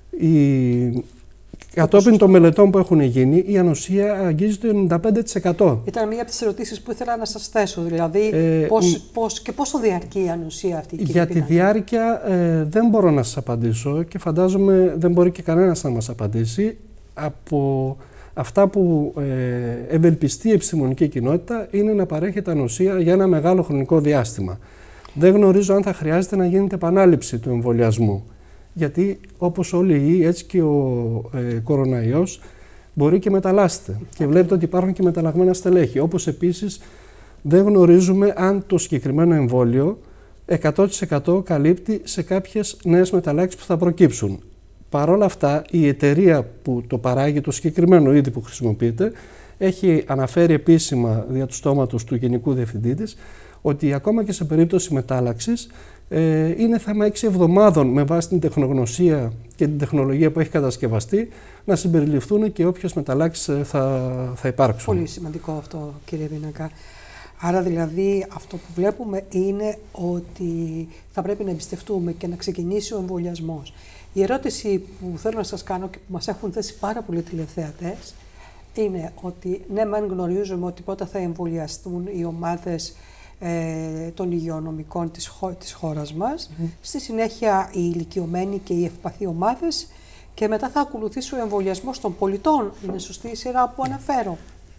κατόπιν των μελετών που έχουν γίνει, η ανοσία αγγίζει το 95%. Ήταν μία από τις ερωτήσεις που ήθελα να σας θέσω, δηλαδή πόσο διαρκεί η ανοσία αυτή, κύριε Για τη διάρκεια δεν μπορώ να σας απαντήσω και φαντάζομαι δεν μπορεί και κανένας να μας απαντήσει. Από αυτά που ευελπιστεί η επιστημονική κοινότητα είναι να παρέχεται ανοσία για ένα μεγάλο χρονικό διάστημα. Δεν γνωρίζω αν θα χρειάζεται να γίνεται επανάληψη του εμβολιασμού. Γιατί όπως όλοι οι ιοί, έτσι και ο κοροναϊός μπορεί και μεταλλάσσεται. Και βλέπετε ότι υπάρχουν και μεταλλαγμένα στελέχη. Όπως επίσης δεν γνωρίζουμε αν το συγκεκριμένο εμβόλιο 100% καλύπτει σε κάποιες νέες μεταλλάξεις που θα προκύψουν. Παρ' όλα αυτά, η εταιρεία που το παράγει, το συγκεκριμένο είδη που χρησιμοποιείται, έχει αναφέρει επίσημα δια του στόματος του Γενικού Διευθυντή της ότι ακόμα και σε περίπτωση μετάλλαξης είναι θέμα 6 εβδομάδων με βάση την τεχνογνωσία και την τεχνολογία που έχει κατασκευαστεί να συμπεριληφθούν και όποιες μεταλλάξεις θα υπάρξουν. Πολύ σημαντικό αυτό, κύριε Βίνακα. Άρα δηλαδή αυτό που βλέπουμε είναι ότι θα πρέπει να εμπιστευτούμε και να ξεκινήσει ο εμβολιασμός. Η ερώτηση που θέλω να σας κάνω και που μας έχουν θέσει πάρα πολλοί τηλεθεατές είναι ότι ναι, μεν γνωρίζουμε ότι πότε θα εμβολιαστούν οι ομάδες των υγειονομικών της χώρας μας, στη συνέχεια οι ηλικιωμένοι και οι ευπαθή ομάδες και μετά θα ακολουθήσει ο εμβολιασμός των πολιτών. Είναι σωστή η σειρά που αναφέρω?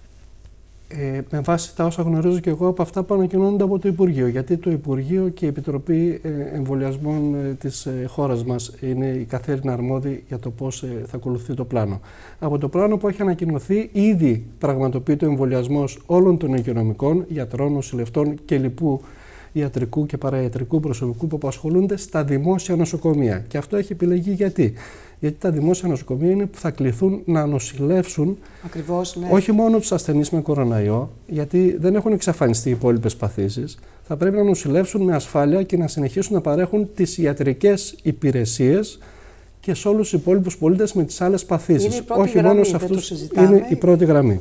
Με βάση τα όσα γνωρίζω και εγώ από αυτά που ανακοινώνονται από το Υπουργείο, γιατί το Υπουργείο και η Επιτροπή Εμβολιασμών της χώρας μας είναι η καθήλυνα αρμόδιοι για το πώς θα ακολουθεί το πλάνο. Από το πλάνο που έχει ανακοινωθεί, ήδη πραγματοποιείται ο εμβολιασμός όλων των υγειονομικών, γιατρών, νοσηλευτών και λοιπού ιατρικού και παραϊατρικού προσωπικού που απασχολούνται στα δημόσια νοσοκομεία. Και αυτό έχει επιλεγεί γιατί τα δημόσια νοσοκομεία είναι που θα κληθούν να νοσηλεύσουν όχι μόνο τους ασθενείς με κοροναϊό, γιατί δεν έχουν εξαφανιστεί οι υπόλοιπες παθήσεις, θα πρέπει να νοσηλεύσουν με ασφάλεια και να συνεχίσουν να παρέχουν τις ιατρικές υπηρεσίες και σε όλους τους υπόλοιπους πολίτες με τις άλλες παθήσεις. Όχι μόνο σε αυτούς, είναι η πρώτη γραμμή.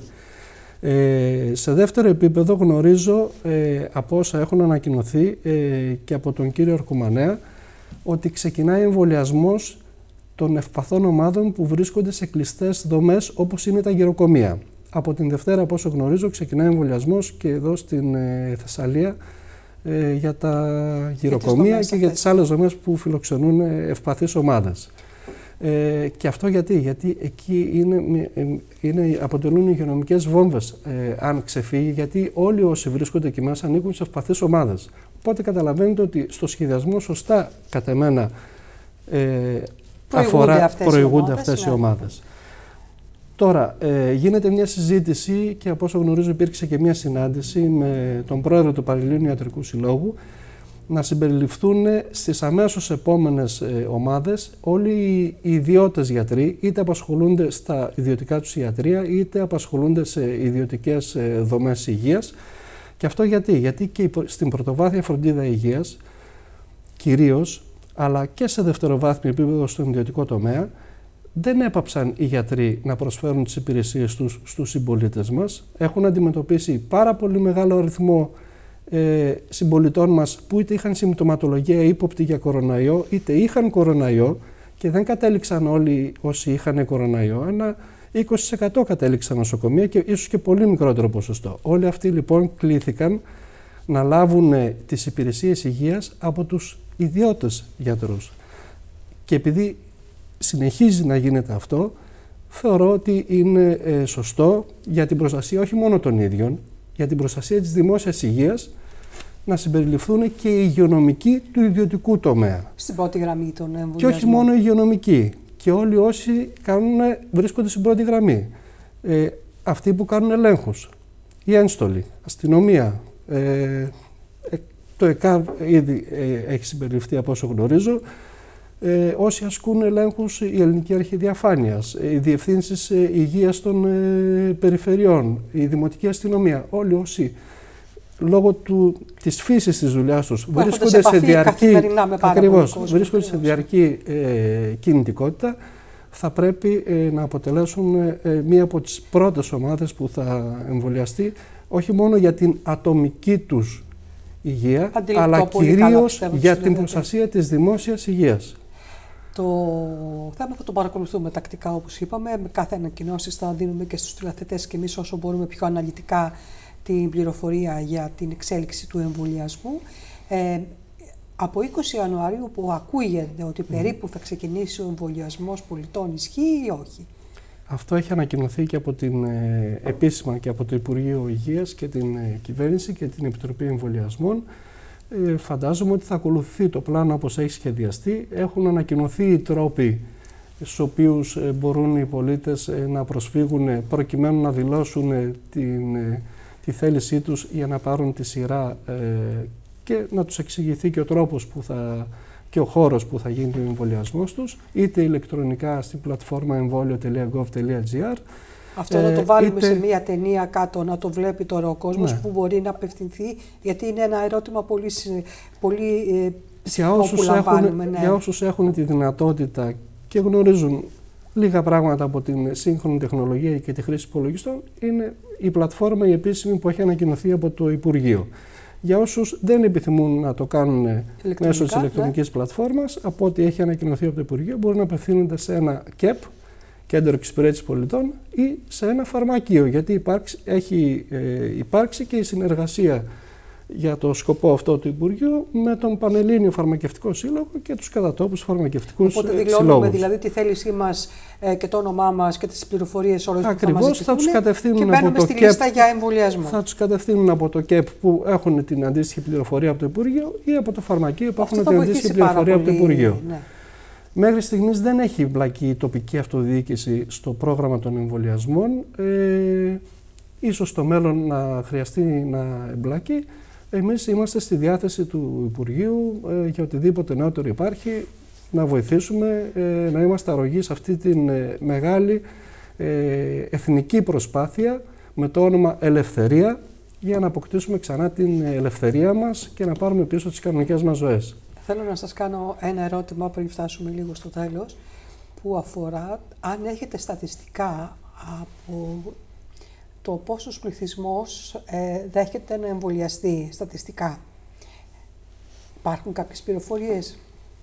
Σε δεύτερο επίπεδο γνωρίζω από όσα έχουν ανακοινωθεί και από τον κύριο Αρκουμανέα ότι ξεκινάει εμβολιασμός των ευπαθών ομάδων που βρίσκονται σε κλειστές δομές όπως είναι τα γεροκομεία. Από την Δευτέρα, από όσο γνωρίζω, ξεκινάει εμβολιασμός και εδώ στην Θεσσαλία για τα γεροκομεία και για τις άλλες δομές που φιλοξενούν ευπαθείς ομάδες. Και αυτό γιατί εκεί αποτελούν υγειονομικές βόμβες αν ξεφύγει, γιατί όλοι όσοι βρίσκονται εκεί μέσα ανήκουν σε ευπαθείς ομάδες. Οπότε καταλαβαίνετε ότι στο σχεδιασμό σωστά κατά εμένα προηγούνται αυτές οι ομάδες. Τώρα, γίνεται μια συζήτηση και από όσο γνωρίζω υπήρξε και μια συνάντηση με τον πρόεδρο του Πανελλήνιου Ιατρικού Συλλόγου να συμπεριληφθούν στις αμέσως επόμενες ομάδες όλοι οι ιδιώτες γιατροί, είτε απασχολούνται στα ιδιωτικά τους ιατρεία, είτε απασχολούνται σε ιδιωτικές δομές υγείας. Και αυτό γιατί και στην πρωτοβάθμια φροντίδα υγείας, κυρίως, αλλά και σε δευτεροβάθμιο επίπεδο στον ιδιωτικό τομέα, δεν έπαψαν οι γιατροί να προσφέρουν τις υπηρεσίες τους στους συμπολίτες μας. Έχουν αντιμετωπίσει πάρα πολύ μεγάλο αριθμό συμπολιτών μας που είτε είχαν συμπτωματολογία ύποπτη για κοροναϊό, είτε είχαν κοροναϊό και δεν κατέληξαν όλοι όσοι είχαν κοροναϊό. Ένα 20% κατέληξαν νοσοκομεία και ίσως και πολύ μικρότερο ποσοστό. Όλοι αυτοί λοιπόν κλήθηκαν να λάβουν τις υπηρεσίες υγείας από τους ιδιώτες γιατρούς. Και επειδή συνεχίζει να γίνεται αυτό, θεωρώ ότι είναι σωστό για την προστασία όχι μόνο των ίδιων, για την προστασία της δημόσιας υγείας, να συμπεριληφθούν και οι υγειονομικοί του ιδιωτικού τομέα. Στην πρώτη γραμμή των εμβολιασμών. Και όχι μόνο οι υγειονομικοί. Και όλοι όσοι βρίσκονται στην πρώτη γραμμή. Αυτοί που κάνουν ελέγχους, οι ένστολοι, αστυνομία, το ΕΚΑΒ ήδη έχει συμπεριληφθεί από όσο γνωρίζω, όσοι ασκούν ελέγχους, η Ελληνική Αρχή Διαφάνειας, οι διευθύνσεις υγείας των περιφερειών, η Δημοτική Αστυνομία, όλοι όσοι λόγω της φύσης της δουλειάς τους βρίσκονται σε διαρκή κινητικότητα, θα πρέπει να αποτελέσουν μία από τις πρώτες ομάδες που θα εμβολιαστεί, όχι μόνο για την ατομική τους υγεία, αλλά κυρίως για την προστασία της δημόσιας υγείας. Το θέμα θα το παρακολουθούμε τακτικά, όπως είπαμε. Με κάθε ανακοινώση θα δίνουμε και στους τηλεθετές και εμείς όσο μπορούμε πιο αναλυτικά την πληροφορία για την εξέλιξη του εμβολιασμού. Από 20 Ιανουαρίου που ακούγεται ότι περίπου θα ξεκινήσει ο εμβολιασμός πολιτών, ισχύει ή όχι? Αυτό έχει ανακοινωθεί και από την επίσημα και από το Υπουργείο Υγείας και την Κυβέρνηση και την Επιτροπή Εμβολιασμών. Φαντάζομαι ότι θα ακολουθεί το πλάνο όπως έχει σχεδιαστεί. Έχουν ανακοινωθεί οι τρόποι στους οποίους μπορούν οι πολίτες να προσφύγουν προκειμένου να δηλώσουν τη θέλησή τους για να πάρουν τη σειρά και να τους εξηγηθεί και ο τρόπος και ο χώρος που θα γίνει ο εμβολιασμός τους, είτε ηλεκτρονικά στην πλατφόρμα εμβόλιο.gov.gr. Αυτό να το βάλουμε σε μία ταινία κάτω, να το βλέπει τώρα ο κόσμος, που μπορεί να απευθυνθεί, γιατί είναι ένα ερώτημα πολύ για όσους έχουν τη δυνατότητα και γνωρίζουν λίγα πράγματα από την σύγχρονη τεχνολογία και τη χρήση υπολογιστών, είναι η πλατφόρμα η επίσημη που έχει ανακοινωθεί από το Υπουργείο. Για όσους δεν επιθυμούν να το κάνουν μέσω της ηλεκτρονικής πλατφόρμας, από ό,τι έχει ανακοινωθεί από το Υπουργείο, μπορούν να απευθύνονται σε ένα ΚΕΠ, Κέντρο Εξυπηρέτησης Πολιτών, ή σε ένα φαρμακείο, γιατί έχει υπάρξει και η συνεργασία για το σκοπό αυτό του Υπουργείου με τον Πανελλήνιο Φαρμακευτικό Σύλλογο και τους κατατόπους φαρμακευτικούς συλλόγους. Οπότε δηλώνουμε δηλαδή τη θέλησή μας και το όνομά μας και τις πληροφορίες όλες που θα μας ζητούν, θα τους κατευθύνουν και μπαίνουμε στη λίστα για εμβολιασμό. Θα τους κατευθύνουν από το ΚΕΠ που έχουν την αντίστοιχη πληροφορία από το Υπουργείο ή από το φαρμακείο που έχουν την αντίστοιχη πληροφορία από το Υπουργείο. Ναι. Μέχρι στιγμής δεν έχει εμπλακεί η τοπική αυτοδιοίκηση στο πρόγραμμα των εμβολιασμών. Ίσως στο μέλλον να χρειαστεί να εμπλακεί. Εμείς είμαστε στη διάθεση του Υπουργείου για οτιδήποτε νεότερο υπάρχει, να βοηθήσουμε, να είμαστε αρρωγοί σε αυτή τη μεγάλη εθνική προσπάθεια με το όνομα Ελευθερία, για να αποκτήσουμε ξανά την ελευθερία μας και να πάρουμε πίσω τις κανονικές μας ζωές. Θέλω να σας κάνω ένα ερώτημα πριν φτάσουμε λίγο στο τέλος, που αφορά αν έχετε στατιστικά από το πόσος πληθυσμός δέχεται να εμβολιαστεί στατιστικά. Υπάρχουν κάποιες πληροφορίες?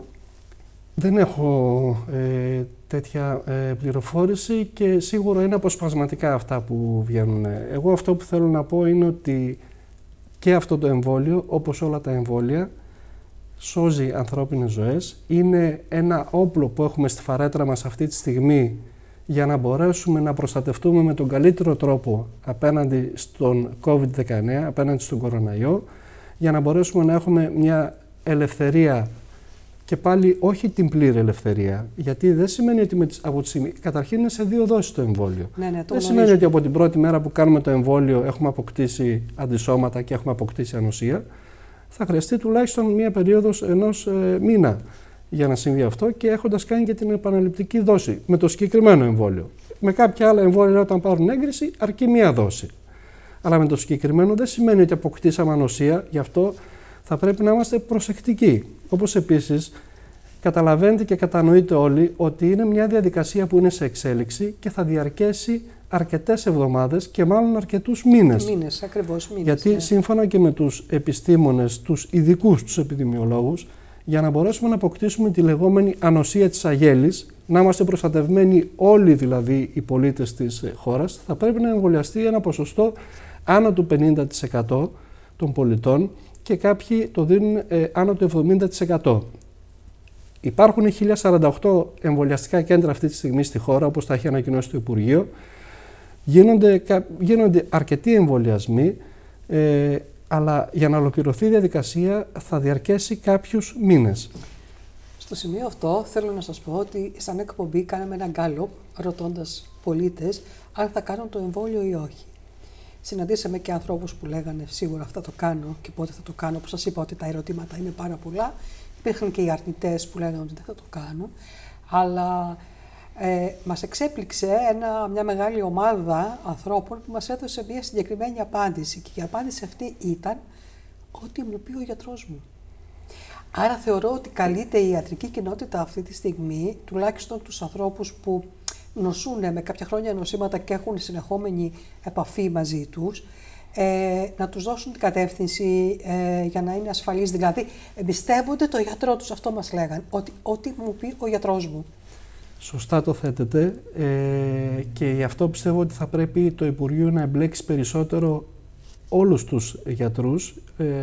Δεν έχω τέτοια πληροφόρηση και σίγουρα είναι αποσπασματικά αυτά που βγαίνουν. Εγώ αυτό που θέλω να πω είναι ότι και αυτό το εμβόλιο, όπως όλα τα εμβόλια, σώζει ανθρώπινες ζωές. Είναι ένα όπλο που έχουμε στη φαρέτρα μας αυτή τη στιγμή για να μπορέσουμε να προστατευτούμε με τον καλύτερο τρόπο απέναντι στον COVID-19, απέναντι στον κοροναϊό, για να μπορέσουμε να έχουμε μια ελευθερία και πάλι όχι την πλήρη ελευθερία, γιατί δεν σημαίνει ότι από τη στιγμή, καταρχήν είναι σε 2 δόσεις το εμβόλιο. Δεν σημαίνει ότι από την πρώτη μέρα που κάνουμε το εμβόλιο έχουμε αποκτήσει αντισώματα και έχουμε αποκτήσει ανοσία. θα χρειαστεί τουλάχιστον μία περίοδος ενός μήνα για να συμβεί αυτό και έχοντας κάνει και την επαναληπτική δόση με το συγκεκριμένο εμβόλιο. Με κάποια άλλα εμβόλια, όταν πάρουν έγκριση, αρκεί μία δόση. Αλλά με το συγκεκριμένο δεν σημαίνει ότι αποκτήσαμε ανοσία, γι' αυτό θα πρέπει να είμαστε προσεκτικοί. Όπως επίσης, καταλαβαίνετε και κατανοείτε όλοι ότι είναι μια διαδικασία που είναι σε εξέλιξη και θα διαρκέσει αρκετές εβδομάδες και μάλλον αρκετούς μήνες. Μήνες, ακριβώς μήνες. Γιατί σύμφωνα και με τους επιστήμονες, τους ειδικούς, τους επιδημιολόγους, για να μπορέσουμε να αποκτήσουμε τη λεγόμενη ανοσία της αγέλης, να είμαστε προστατευμένοι όλοι δηλαδή οι πολίτες της χώρας, θα πρέπει να εμβολιαστεί ένα ποσοστό άνω του 50% των πολιτών και κάποιοι το δίνουν άνω του 70%. Υπάρχουν 1048 εμβολιαστικά κέντρα αυτή τη στιγμή στη χώρα, όπως τα έχει ανακοινώσει το Υπουργείο. Γίνονται αρκετοί εμβολιασμοί, αλλά για να ολοκληρωθεί η διαδικασία θα διαρκέσει κάποιους μήνες. Στο σημείο αυτό θέλω να σας πω ότι σαν εκπομπή κάναμε ένα γκάλωπ ρωτώντας πολίτες αν θα κάνουν το εμβόλιο ή όχι. Συναντήσαμε και ανθρώπους που λέγανε σίγουρα θα το κάνω και πότε θα το κάνω. Όπως σας είπα ότι τα ερωτήματα είναι πάρα πολλά. Υπήρχαν και οι αρνητές που λέγανε ότι δεν θα το κάνουν. Αλλά μας εξέπληξε μια μεγάλη ομάδα ανθρώπων που μας έδωσε μια συγκεκριμένη απάντηση. Και η απάντηση αυτή ήταν ότι μου πει ο γιατρός μου. Άρα θεωρώ ότι καλείται η ιατρική κοινότητα αυτή τη στιγμή, τουλάχιστον τους ανθρώπους που νοσούν με κάποια χρόνια νοσήματα και έχουν συνεχόμενη επαφή μαζί τους, να τους δώσουν την κατεύθυνση για να είναι ασφαλείς. Δηλαδή, εμπιστεύονται το γιατρό τους, αυτό μας λέγαν, ότι ό,τι μου πει ο γιατρός μου. Σωστά το θέτετε και γι' αυτό πιστεύω ότι θα πρέπει το Υπουργείο να εμπλέξει περισσότερο όλους τους γιατρούς,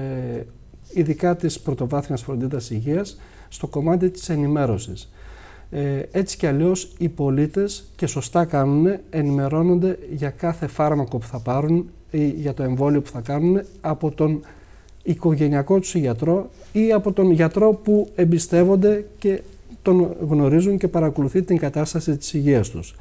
ειδικά της πρωτοβάθμιας φροντίδας υγείας, στο κομμάτι της ενημέρωσης. Έτσι κι αλλιώς οι πολίτες, και σωστά κάνουν, ενημερώνονται για κάθε φάρμακο που θα πάρουν ή για το εμβόλιο που θα κάνουν από τον οικογενειακό τους γιατρό ή από τον γιατρό που εμπιστεύονται και τον γνωρίζουν και παρακολουθεί την κατάσταση της υγείας τους.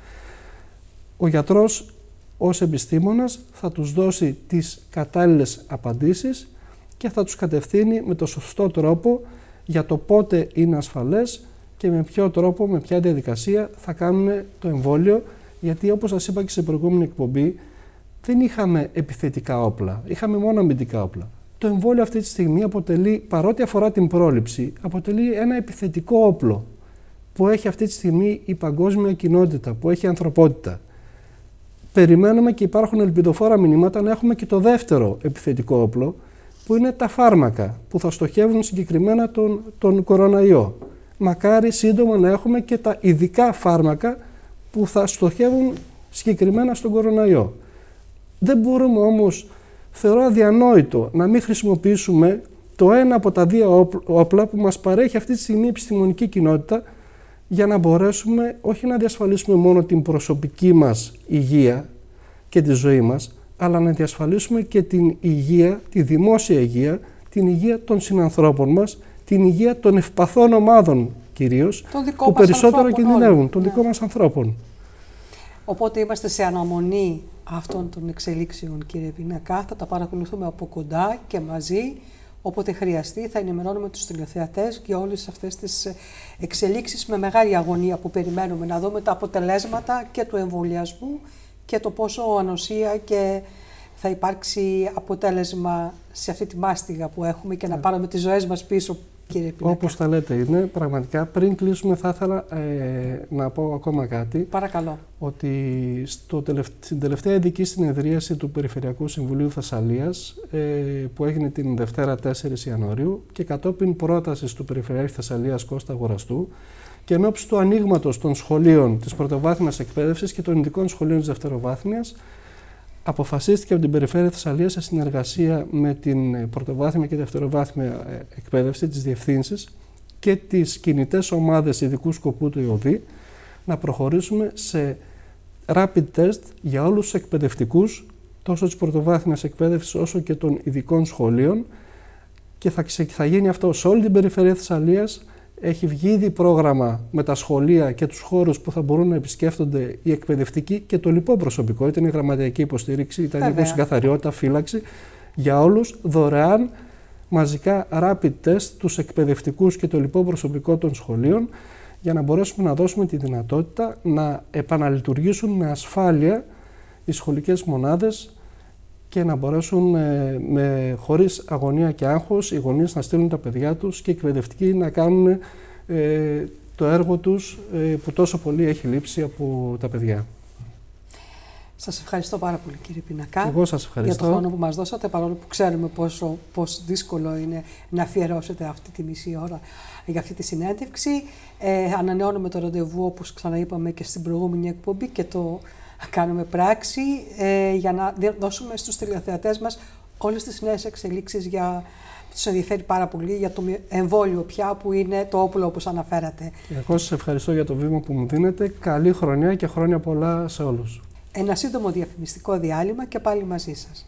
Ο γιατρός ως επιστήμονας θα τους δώσει τις κατάλληλες απαντήσεις και θα τους κατευθύνει με το σωστό τρόπο για το πότε είναι ασφαλές και με ποιο τρόπο, με ποια διαδικασία θα κάνουν το εμβόλιο, γιατί όπως σας είπα και σε προηγούμενη εκπομπή, δεν είχαμε επιθετικά όπλα, είχαμε μόνο αμυντικά όπλα. Το εμβόλιο αυτή τη στιγμή αποτελεί, παρότι αφορά την πρόληψη, αποτελεί ένα επιθετικό όπλο που έχει αυτή τη στιγμή η παγκόσμια κοινότητα, που έχει η ανθρωπότητα. Περιμένουμε και υπάρχουν ελπιδοφόρα μηνύματα να έχουμε και το δεύτερο επιθετικό όπλο, που είναι τα φάρμακα, που θα στοχεύουν συγκεκριμένα τον κοροναϊό. Μακάρι σύντομα να έχουμε και τα ειδικά φάρμακα που θα στοχεύουν συγκεκριμένα στον κοροναϊό. Δεν μπορούμε όμως, θεωρώ αδιανόητο, να μην χρησιμοποιήσουμε το ένα από τα δύο όπλα που μας παρέχει αυτή τη στιγμή η επιστημονική κοινότητα για να μπορέσουμε όχι να διασφαλίσουμε μόνο την προσωπική μας υγεία και τη ζωή μας, αλλά να διασφαλίσουμε και την υγεία, τη δημόσια υγεία, την υγεία των συνανθρώπων μας, την υγεία των ευπαθών ομάδων κυρίως, που περισσότερο κινδυνεύουν, των δικών μας ανθρώπων. Οπότε είμαστε σε αναμονή αυτών των εξελίξεων, κύριε Πινακά. Θα τα παρακολουθούμε από κοντά και μαζί. Όποτε χρειαστεί θα ενημερώνουμε τους τηλεθεατές για όλες αυτές τις εξελίξεις με μεγάλη αγωνία που περιμένουμε να δούμε τα αποτελέσματα και του εμβολιασμού και το πόσο ανοσία και θα υπάρξει αποτέλεσμα σε αυτή τη μάστιγα που έχουμε και να πάρουμε τις ζωές μας πίσω, κύριε Πινακά. Όπως τα λέτε είναι, πραγματικά πριν κλείσουμε θα ήθελα να πω ακόμα κάτι. Παρακαλώ. Ότι στην τελευταία ειδική συνεδρίαση του Περιφερειακού Συμβουλίου Θεσσαλίας που έγινε την Δευτέρα 4 Ιανουαρίου και κατόπιν πρότασης του Περιφερειάρχη Θεσσαλίας Κώστα Αγοραστού και εν ώψη του ανοίγματος των σχολείων της πρωτοβάθμιας εκπαίδευσης και των ειδικών σχολείων της δευτεροβάθμιας, αποφασίστηκε από την Περιφέρεια Θεσσαλίας σε συνεργασία με την πρωτοβάθμια και δευτεροβάθμια εκπαίδευση, τις διευθύνσεις και τις κινητές ομάδες ειδικού σκοπού του ΙΟΔΗ να προχωρήσουμε σε rapid test για όλους τους εκπαιδευτικούς τόσο της πρωτοβάθμιας εκπαίδευσης όσο και των ειδικών σχολείων και θα γίνει αυτό σε όλη την Περιφέρεια Θεσσαλίας. Έχει βγει ήδη πρόγραμμα με τα σχολεία και τους χώρους που θα μπορούν να επισκέφτονται οι εκπαιδευτικοί και το λοιπό προσωπικό, είτε είναι γραμματιακή υποστήριξη, είτε είναι καθαριότητα, φύλαξη, για όλους δωρεάν μαζικά rapid test τους εκπαιδευτικούς και το λοιπό προσωπικό των σχολείων, για να μπορέσουμε να δώσουμε τη δυνατότητα να επαναλειτουργήσουν με ασφάλεια οι σχολικές μονάδες και να μπορέσουν χωρίς αγωνία και άγχος οι γονείς να στείλουν τα παιδιά τους και οι εκπαιδευτικοί να κάνουν το έργο τους που τόσο πολύ έχει λείψει από τα παιδιά. Σας ευχαριστώ πάρα πολύ, κύριε Πινακά. Εγώ σας ευχαριστώ. Για τον χρόνο που μας δώσατε, παρόλο που ξέρουμε πόσο δύσκολο είναι να αφιερώσετε αυτή τη μισή ώρα για αυτή τη συνέντευξη. Ανανεώνουμε το ραντεβού, όπως ξαναείπαμε και στην προηγούμενη εκπομπή, και το κάνουμε πράξη για να δώσουμε στους τηλεθεατές μας όλες τις νέες εξελίξεις για... Τους ενδιαφέρει πάρα πολύ για το εμβόλιο πια, που είναι το όπλο, όπως αναφέρατε. Εγώ σας ευχαριστώ για το βήμα που μου δίνετε. Καλή χρονιά και χρόνια πολλά σε όλους. Ένα σύντομο διαφημιστικό διάλειμμα και πάλι μαζί σας.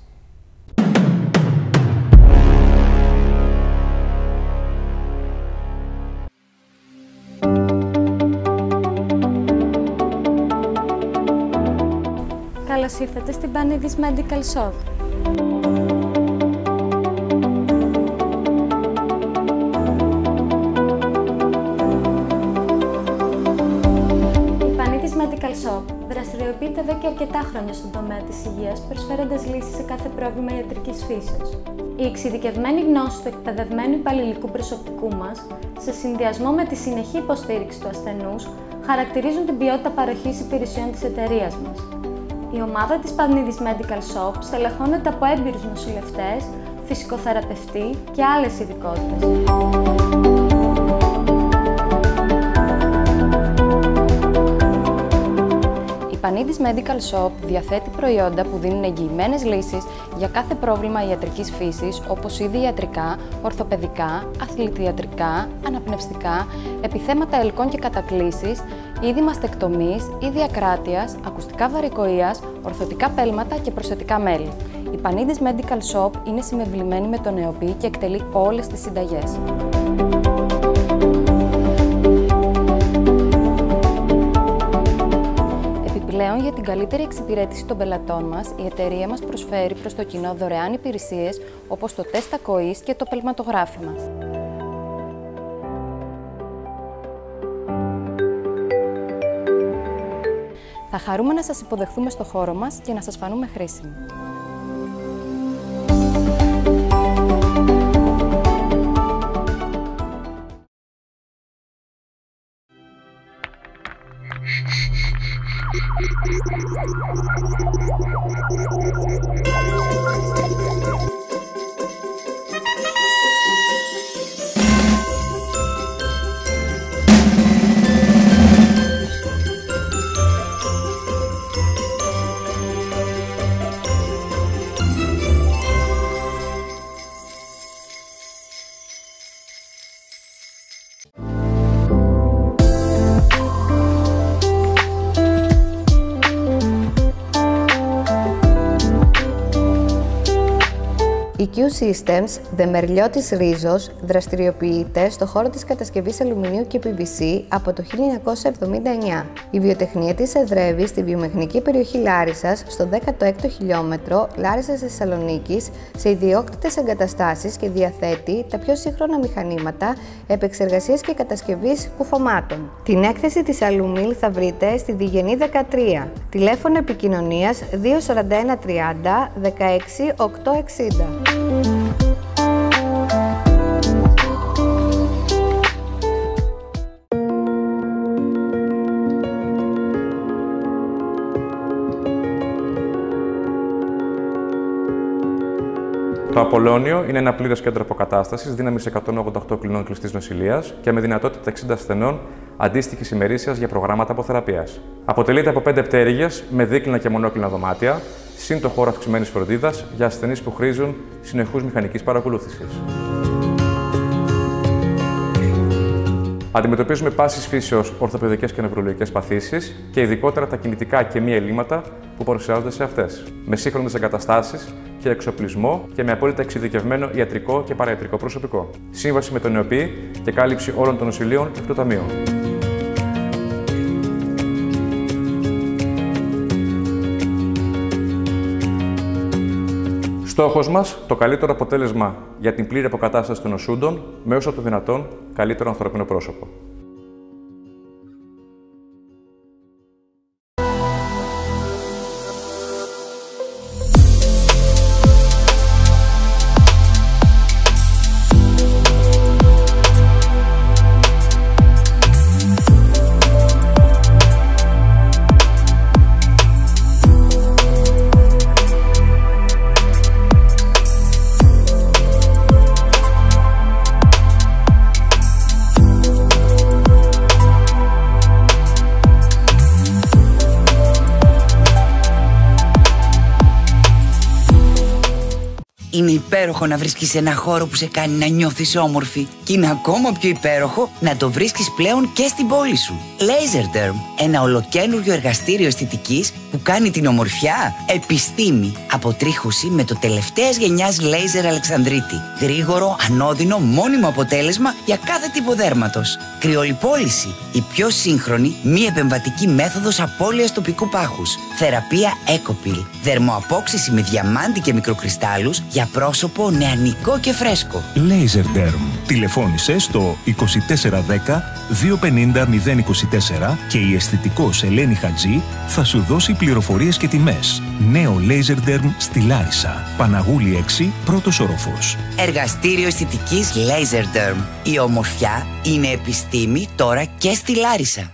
Καλώς ήρθατε στην Πανίδης Medical Shop. Medical Shop δραστηριοποιείται εδώ και αρκετά χρόνια στον τομέα της υγείας, προσφέροντας λύσεις σε κάθε πρόβλημα ιατρικής φύσεως. Η εξειδικευμένη γνώση του εκπαιδευμένου υπαλληλικού προσωπικού μας, σε συνδυασμό με τη συνεχή υποστήριξη του ασθενούς, χαρακτηρίζουν την ποιότητα παροχής υπηρεσιών της εταιρείας μας. Η ομάδα της Πανίδης Medical Shop στελεχώνεται από έμπειρους νοσηλευτές, φυσικοθεραπευτή και άλλες ειδικότητες. Η Πανίδης Medical Shop διαθέτει προϊόντα που δίνουν εγγυημένες λύσεις για κάθε πρόβλημα ιατρικής φύσης, όπως είδη ιατρικά, ορθοπαιδικά, αθλητιατρικά, αναπνευστικά, επιθέματα ελκών και κατακλήσεις, είδη μαστεκτομής, είδη ακράτειας, ακουστικά βαρικοείας, ορθωτικά πέλματα και προσθετικά μέλη. Η Πανίδης Medical Shop είναι συμβεβλημένη με τον ΕΟΠΗ και εκτελεί όλες τις συνταγές. Πλέον, για την καλύτερη εξυπηρέτηση των πελατών μας, η εταιρεία μας προσφέρει προς το κοινό δωρεάν υπηρεσίες όπως το τεστ ακοής και το πελματογράφημα. Θα χαρούμε να σας υποδεχθούμε στο χώρο μας και να σας φανούμε χρήσιμοι. Η Q-Systems, Δεμερλιώτης Ρίζος, δραστηριοποιείται στο χώρο της κατασκευής αλουμινίου και PVC από το 1979. Η βιοτεχνία της εδρεύει στη βιομηχανική περιοχή Λάρισσας, στο 16ο χιλιόμετρο Λάρισσας Θεσσαλονίκης, σε ιδιόκτητες εγκαταστάσεις και διαθέτει τα πιο σύγχρονα μηχανήματα επεξεργασίας και κατασκευής κουφωμάτων. Την έκθεση της Αλουμίλ θα βρείτε στη Διγενή 13. Τηλέφωνο επικοινωνίας 241 30 16 860. Το Απολώνιο είναι ένα πλήρες κέντρο αποκατάστασης δύναμης 188 κλινών κλειστής νοσηλείας και με δυνατότητα 60 ασθενών αντίστοιχης ημερήσιας για προγράμματα αποθεραπείας. Αποτελείται από 5 πτέρυγες με δίκλινα και μονόκλινα δωμάτια, συν το χώρο αυξημένης φροντίδας για ασθενείς που χρήζουν συνεχούς μηχανικής παρακολούθησης. Αντιμετωπίζουμε πάσης φύσεως ορθοπαιδικές και νευρολογικές παθήσεις και ειδικότερα τα κινητικά και μη ελλείμματα που παρουσιάζονται σε αυτές, με σύγχρονες εγκαταστάσεις και εξοπλισμό και με απόλυτα εξειδικευμένο ιατρικό και παραϊατρικό προσωπικό. Σύμβαση με τον ΕΟΠΗ και κάλυψη όλων των νοσηλείων και του Ταμείου. Στόχος μας, το καλύτερο αποτέλεσμα για την πλήρη αποκατάσταση των νοσούντων με όσο το δυνατόν καλύτερο ανθρωπινό πρόσωπο. Είναι υπέροχο να βρίσκεις ένα χώρο που σε κάνει να νιώθεις όμορφη και είναι ακόμα πιο υπέροχο να το βρίσκεις πλέον και στην πόλη σου. LaserDerm, ένα ολοκαίνουργιο εργαστήριο αισθητικής που κάνει την ομορφιά επιστήμη. Αποτρίχωση με το τελευταίας γενιάς λέιζερ Αλεξανδρίτη. Γρήγορο, ανώδυνο, μόνιμο αποτέλεσμα για κάθε τύπο δέρματος. Κρυολιπόληση, η πιο σύγχρονη, μη επεμβατική μέθοδος απώλειας τοπικού πάχους. Θεραπεία Ecopil, δερμοαπόξυση με διαμάντι και μικροκριστάλλους για πρόσωπο νεανικό και φρέσκο. LaserDerm. Τηλεφώνησε στο 2410 250 024 και η αισθητικός Ελένη Χατζή θα σου δώσει πληροφορίες και τιμές. Νέο LaserDerm στη Λάρισα. Παναγούλη 6, πρώτος όροφος. Εργαστήριο αισθητικής LaserDerm. Η ομορφιά είναι επιστήμη τώρα και στη Λάρισα.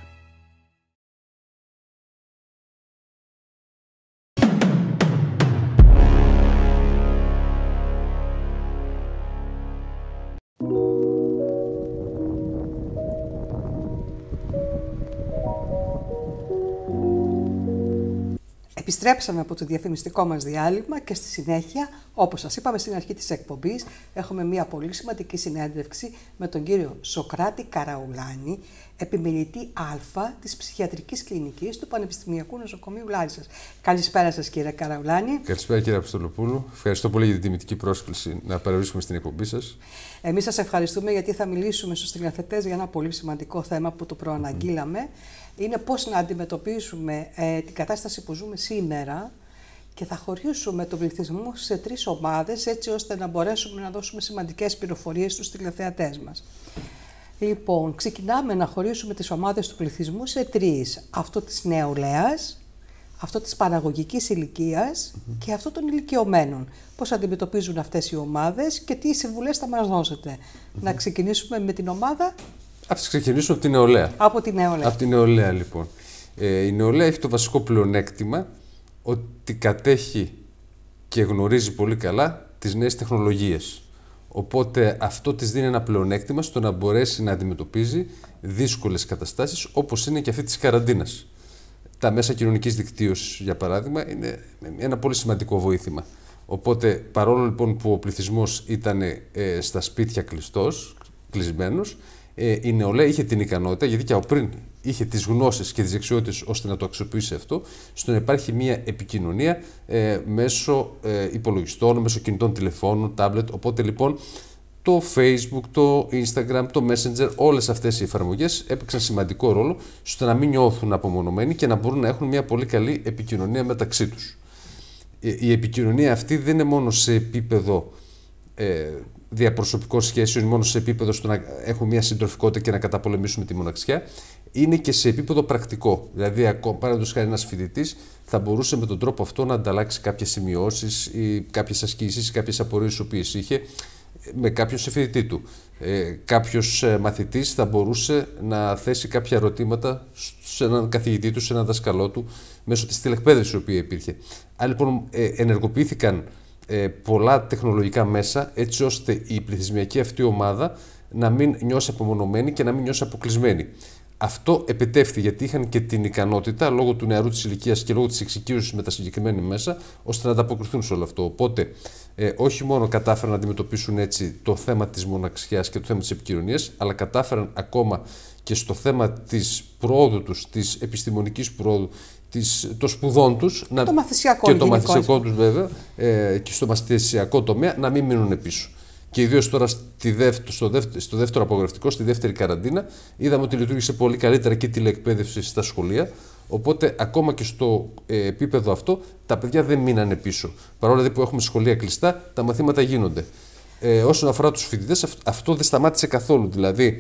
Επιστρέψαμε από το διαφημιστικό μας διάλειμμα και στη συνέχεια, όπως σας είπαμε στην αρχή της εκπομπής, έχουμε μια πολύ σημαντική συνέντευξη με τον κύριο Σοκράτη Καραουλάνη, επιμελητή Α της Ψυχιατρικής Κλινικής του Πανεπιστημιακού Νοσοκομείου Λάρισας. Καλησπέρα σας, κύριε Καραουλάνη. Καλησπέρα, κύριε Αποστολοπούλου. Ευχαριστώ πολύ για την τιμητική πρόσκληση να παρευρίσκουμε στην εκπομπή σας. Εμείς σας ευχαριστούμε γιατί θα μιλήσουμε στους τηλεθετές για ένα πολύ σημαντικό θέμα που το προαναγγείλαμε. Είναι πώς να αντιμετωπίσουμε την κατάσταση που ζούμε σήμερα και θα χωρίσουμε τον πληθυσμό σε 3 ομάδες έτσι ώστε να μπορέσουμε να δώσουμε σημαντικές πληροφορίες στους τηλεθεατές μας. Λοιπόν, ξεκινάμε να χωρίσουμε τις ομάδες του πληθυσμού σε 3. Αυτό της νεολαίας, αυτό της παραγωγικής ηλικίας και αυτό των ηλικιωμένων. Πώς αντιμετωπίζουν αυτές οι ομάδες και τι συμβουλές θα μας δώσετε. Να ξεκινήσουμε με την ομάδα. Ας ξεκινήσουμε από την νεολαία. Από την νεολαία. Από την νεολαία, λοιπόν. Η νεολαία έχει το βασικό πλεονέκτημα ότι κατέχει και γνωρίζει πολύ καλά τις νέες τεχνολογίες. Οπότε αυτό της δίνει ένα πλεονέκτημα στο να μπορέσει να αντιμετωπίζει δύσκολες καταστάσεις όπως είναι και αυτή της καραντίνας. Τα μέσα κοινωνικής δικτύωσης, για παράδειγμα, είναι ένα πολύ σημαντικό βοήθημα. Οπότε, παρόλο λοιπόν που ο πληθυσμός ήταν στα σπίτια κλεισμένος, η νεολαία είχε την ικανότητα, γιατί και από πριν είχε τις γνώσεις και τις δεξιότητες ώστε να το αξιοποιήσει αυτό, στο να υπάρχει μια επικοινωνία μέσω υπολογιστών, μέσω κινητών τηλεφώνων, τάμπλετ. Οπότε λοιπόν το Facebook, το Instagram, το Messenger, όλες αυτές οι εφαρμογές έπαιξαν σημαντικό ρόλο στο να μην νιώθουν απομονωμένοι και να μπορούν να έχουν μια πολύ καλή επικοινωνία μεταξύ τους. Η επικοινωνία αυτή δεν είναι μόνο σε επίπεδο διαπροσωπικών σχέσεων, μόνο σε επίπεδο στο να έχουμε μια συντροφικότητα και να καταπολεμήσουμε τη μοναξιά, είναι και σε επίπεδο πρακτικό. Δηλαδή, παραδείγματος χάρη, ένας φοιτητής θα μπορούσε με τον τρόπο αυτό να ανταλλάξει κάποιες σημειώσεις ή κάποιες ασκήσεις ή κάποιες απορίες τις οποίες είχε με κάποιον συμφοιτητή του. Κάποιος μαθητής θα μπορούσε να θέσει κάποια ερωτήματα σε έναν καθηγητή του, σε έναν δασκαλό του, μέσω της τηλεκπαίδευσης η οποία υπήρχε. Άρα λοιπόν ενεργοποιήθηκαν πολλά τεχνολογικά μέσα έτσι ώστε η πληθυσμιακή αυτή ομάδα να μην νιώσει απομονωμένη και να μην νιώσει αποκλεισμένη. Αυτό επετεύχθη γιατί είχαν και την ικανότητα, λόγω του νεαρού της ηλικίας και λόγω της εξοικείωσης με τα συγκεκριμένα μέσα, ώστε να ανταποκριθούν σε όλο αυτό. Οπότε, όχι μόνο κατάφεραν να αντιμετωπίσουν έτσι το θέμα της μοναξιάς και το θέμα της επικοινωνίας, αλλά κατάφεραν ακόμα και στο θέμα της προόδου τους, της επιστημονικής προόδου, των σπουδών τους, το μαθησιακό, και το μαθησιακό τους βέβαια, και στο μαθησιακό τομέα, να μην μείνουν πίσω. Και ιδίως τώρα στο δεύτερο απογραφτικό, στη δεύτερη καραντίνα, είδαμε ότι λειτουργήσε πολύ καλύτερα και η τηλεεκπαίδευση στα σχολεία, Οπότε, ακόμα και στο επίπεδο αυτό, τα παιδιά δεν μείνανε πίσω. Παρόλο που έχουμε σχολεία κλειστά, τα μαθήματα γίνονται. Όσον αφορά τους φοιτητές, αυτό δεν σταμάτησε καθόλου. Δηλαδή,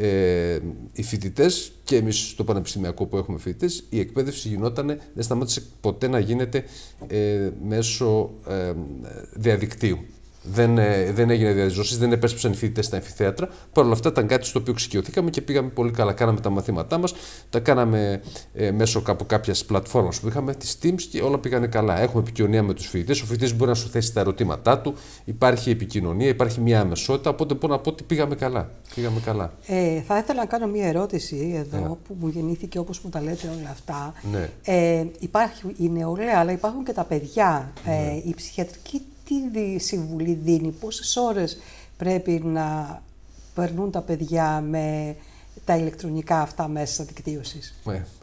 οι φοιτητές και εμείς στο πανεπιστημιακό που έχουμε φοιτητές, η εκπαίδευση δεν σταμάτησε ποτέ να γίνεται μέσω διαδικτύου. Δεν έγινε διαζώσεις, δεν επέστρεψαν οι φοιτητές στα αμφιθέατρα. Παρ' όλα αυτά ήταν κάτι στο οποίο εξοικειωθήκαμε και πήγαμε πολύ καλά. Κάναμε τα μαθήματά μας, τα κάναμε μέσω κάποιας πλατφόρμας που είχαμε, τις Teams, και όλα πήγανε καλά. Έχουμε επικοινωνία με τους φοιτητές. Ο φοιτητής μπορεί να σου θέσει τα ερωτήματά του, υπάρχει επικοινωνία, υπάρχει μια αμεσότητα. Οπότε μπορώ να πω ότι πήγαμε καλά. Θα ήθελα να κάνω μια ερώτηση εδώ που μου γεννήθηκε όπως μου τα λέτε όλα αυτά. Ναι. Υπάρχει η νεολαία, αλλά υπάρχουν και τα παιδιά. Η ψυχιατρική τι συμβουλή δίνει, πόσες ώρες πρέπει να περνούν τα παιδιά με τα ηλεκτρονικά αυτά μέσα δικτύωσης?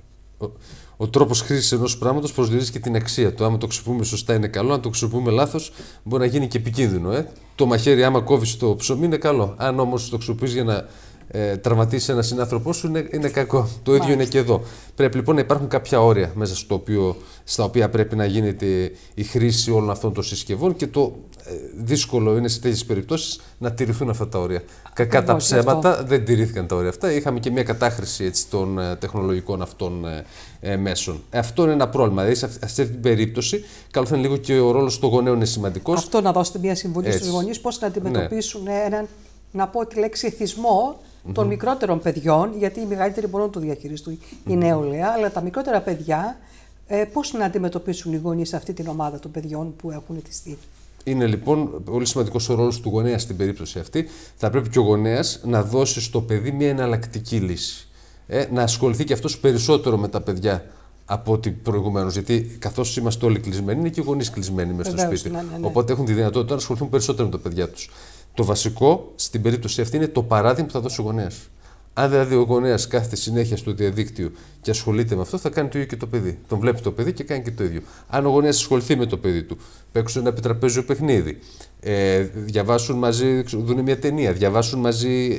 Ο τρόπος χρήσης ενός πράγματος προσδιορίζει και την αξία του. Άμα το χρησιμοποιούμε σωστά είναι καλό, αν το χρησιμοποιούμε λάθος μπορεί να γίνει και επικίνδυνο. Το μαχαίρι, άμα κόβεις το ψωμί, είναι καλό. Αν όμως το χρησιμοποιείς για να τραυματίσει ένα συνάνθρωπό σου, είναι κακό. Το ίδιο είναι και εδώ. Πρέπει λοιπόν να υπάρχουν κάποια όρια μέσα στα οποία πρέπει να γίνεται η χρήση όλων αυτών των συσκευών, και το δύσκολο είναι σε τέτοιες περιπτώσεις να τηρηθούν αυτά τα όρια. Κακά τα ψέματα, δεν τηρήθηκαν τα όρια αυτά. Είχαμε και μια κατάχρηση των τεχνολογικών αυτών μέσων. Αυτό είναι ένα πρόβλημα. Δηλαδή, σε αυτή την περίπτωση, καλό θα είναι λίγο και ο ρόλος των γονέων είναι σημαντικός. Αυτό, να δώσετε μια συμβουλή στους γονείς πώς να αντιμετωπίσουν έναν, να πω τη λέξη, εθισμό των μικρότερων παιδιών, γιατί οι μεγαλύτεροι μπορούν να το διαχειριστούν, η νεολαία, αλλά τα μικρότερα παιδιά, πώς να αντιμετωπίσουν οι γονείς αυτή την ομάδα των παιδιών που έχουν εθιστεί? Είναι λοιπόν πολύ σημαντικός ο ρόλος του γονέα στην περίπτωση αυτή. Θα πρέπει και ο γονέας να δώσει στο παιδί μια εναλλακτική λύση. Να ασχοληθεί και αυτός περισσότερο με τα παιδιά από ό,τι προηγουμένως. Γιατί καθώς είμαστε όλοι κλεισμένοι, είναι και οι γονείς κλεισμένοι μέσα στο σπίτι. Ναι. Οπότε έχουν τη δυνατότητα να ασχοληθούν περισσότερο με τα παιδιά τους. Το βασικό στην περίπτωση αυτή είναι το παράδειγμα που θα δώσει ο γονέας. Αν δηλαδή ο γονέας κάθεται συνέχεια στο διαδίκτυο και ασχολείται με αυτό, θα κάνει το ίδιο και το παιδί. Τον βλέπει το παιδί και κάνει και το ίδιο. Αν ο γονέας ασχοληθεί με το παιδί του, παίξουν ένα επιτραπέζιο παιχνίδι, διαβάσουν μαζί, δουν μια ταινία, διαβάσουν μαζί